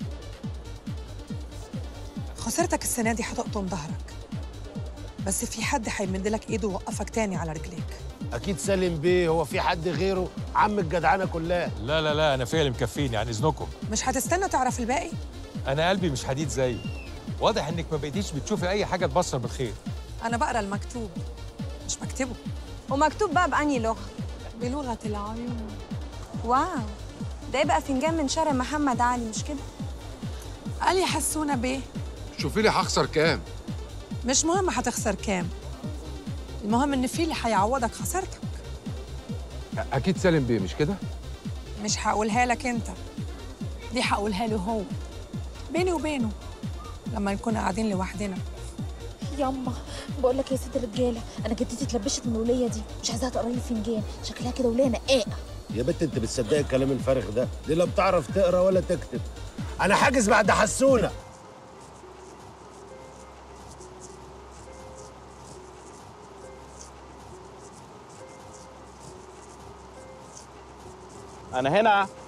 خسارتك السنه دي هتقطم ظهرك، بس في حد هيمد لك ايده ويوقفك تاني على رجليك. اكيد سالم بيه، هو في حد غيره؟ عم الجدعانه كلها. لا لا لا، انا فيا اللي مكفيني عن اذنكم. مش هتستنى تعرف الباقي؟ انا قلبي مش حديد زيي. واضح انك ما بقيتيش بتشوفي اي حاجه تبشر بالخير. انا بقرا المكتوب مش بكتبه. ومكتوب بقى بأنهي لغه؟ بلغه العيون. واو، ده يبقى فنجان من شارع محمد علي مش كده؟ قال يا حسونه بيه شوفي لي هخسر كام. مش مهم هتخسر كام، المهم ان في اللي هيعوضك خسارتك. اكيد سالم بيه، مش كده؟ مش هقولها لك انت، دي هقولها له هو، بيني وبينه لما نكون قاعدين لوحدنا. ياما بقول لك يا ست الرجاله، انا جدتي اتلبشت من الوليه دي، مش عايزاها تقرا لي فنجان، شكلها كده وليه نقاقه. يا بنت انت بتصدقي الكلام الفارغ ده؟ دي لا بتعرف تقرا ولا تكتب. انا حاجز بعد حسونه. انا هنا.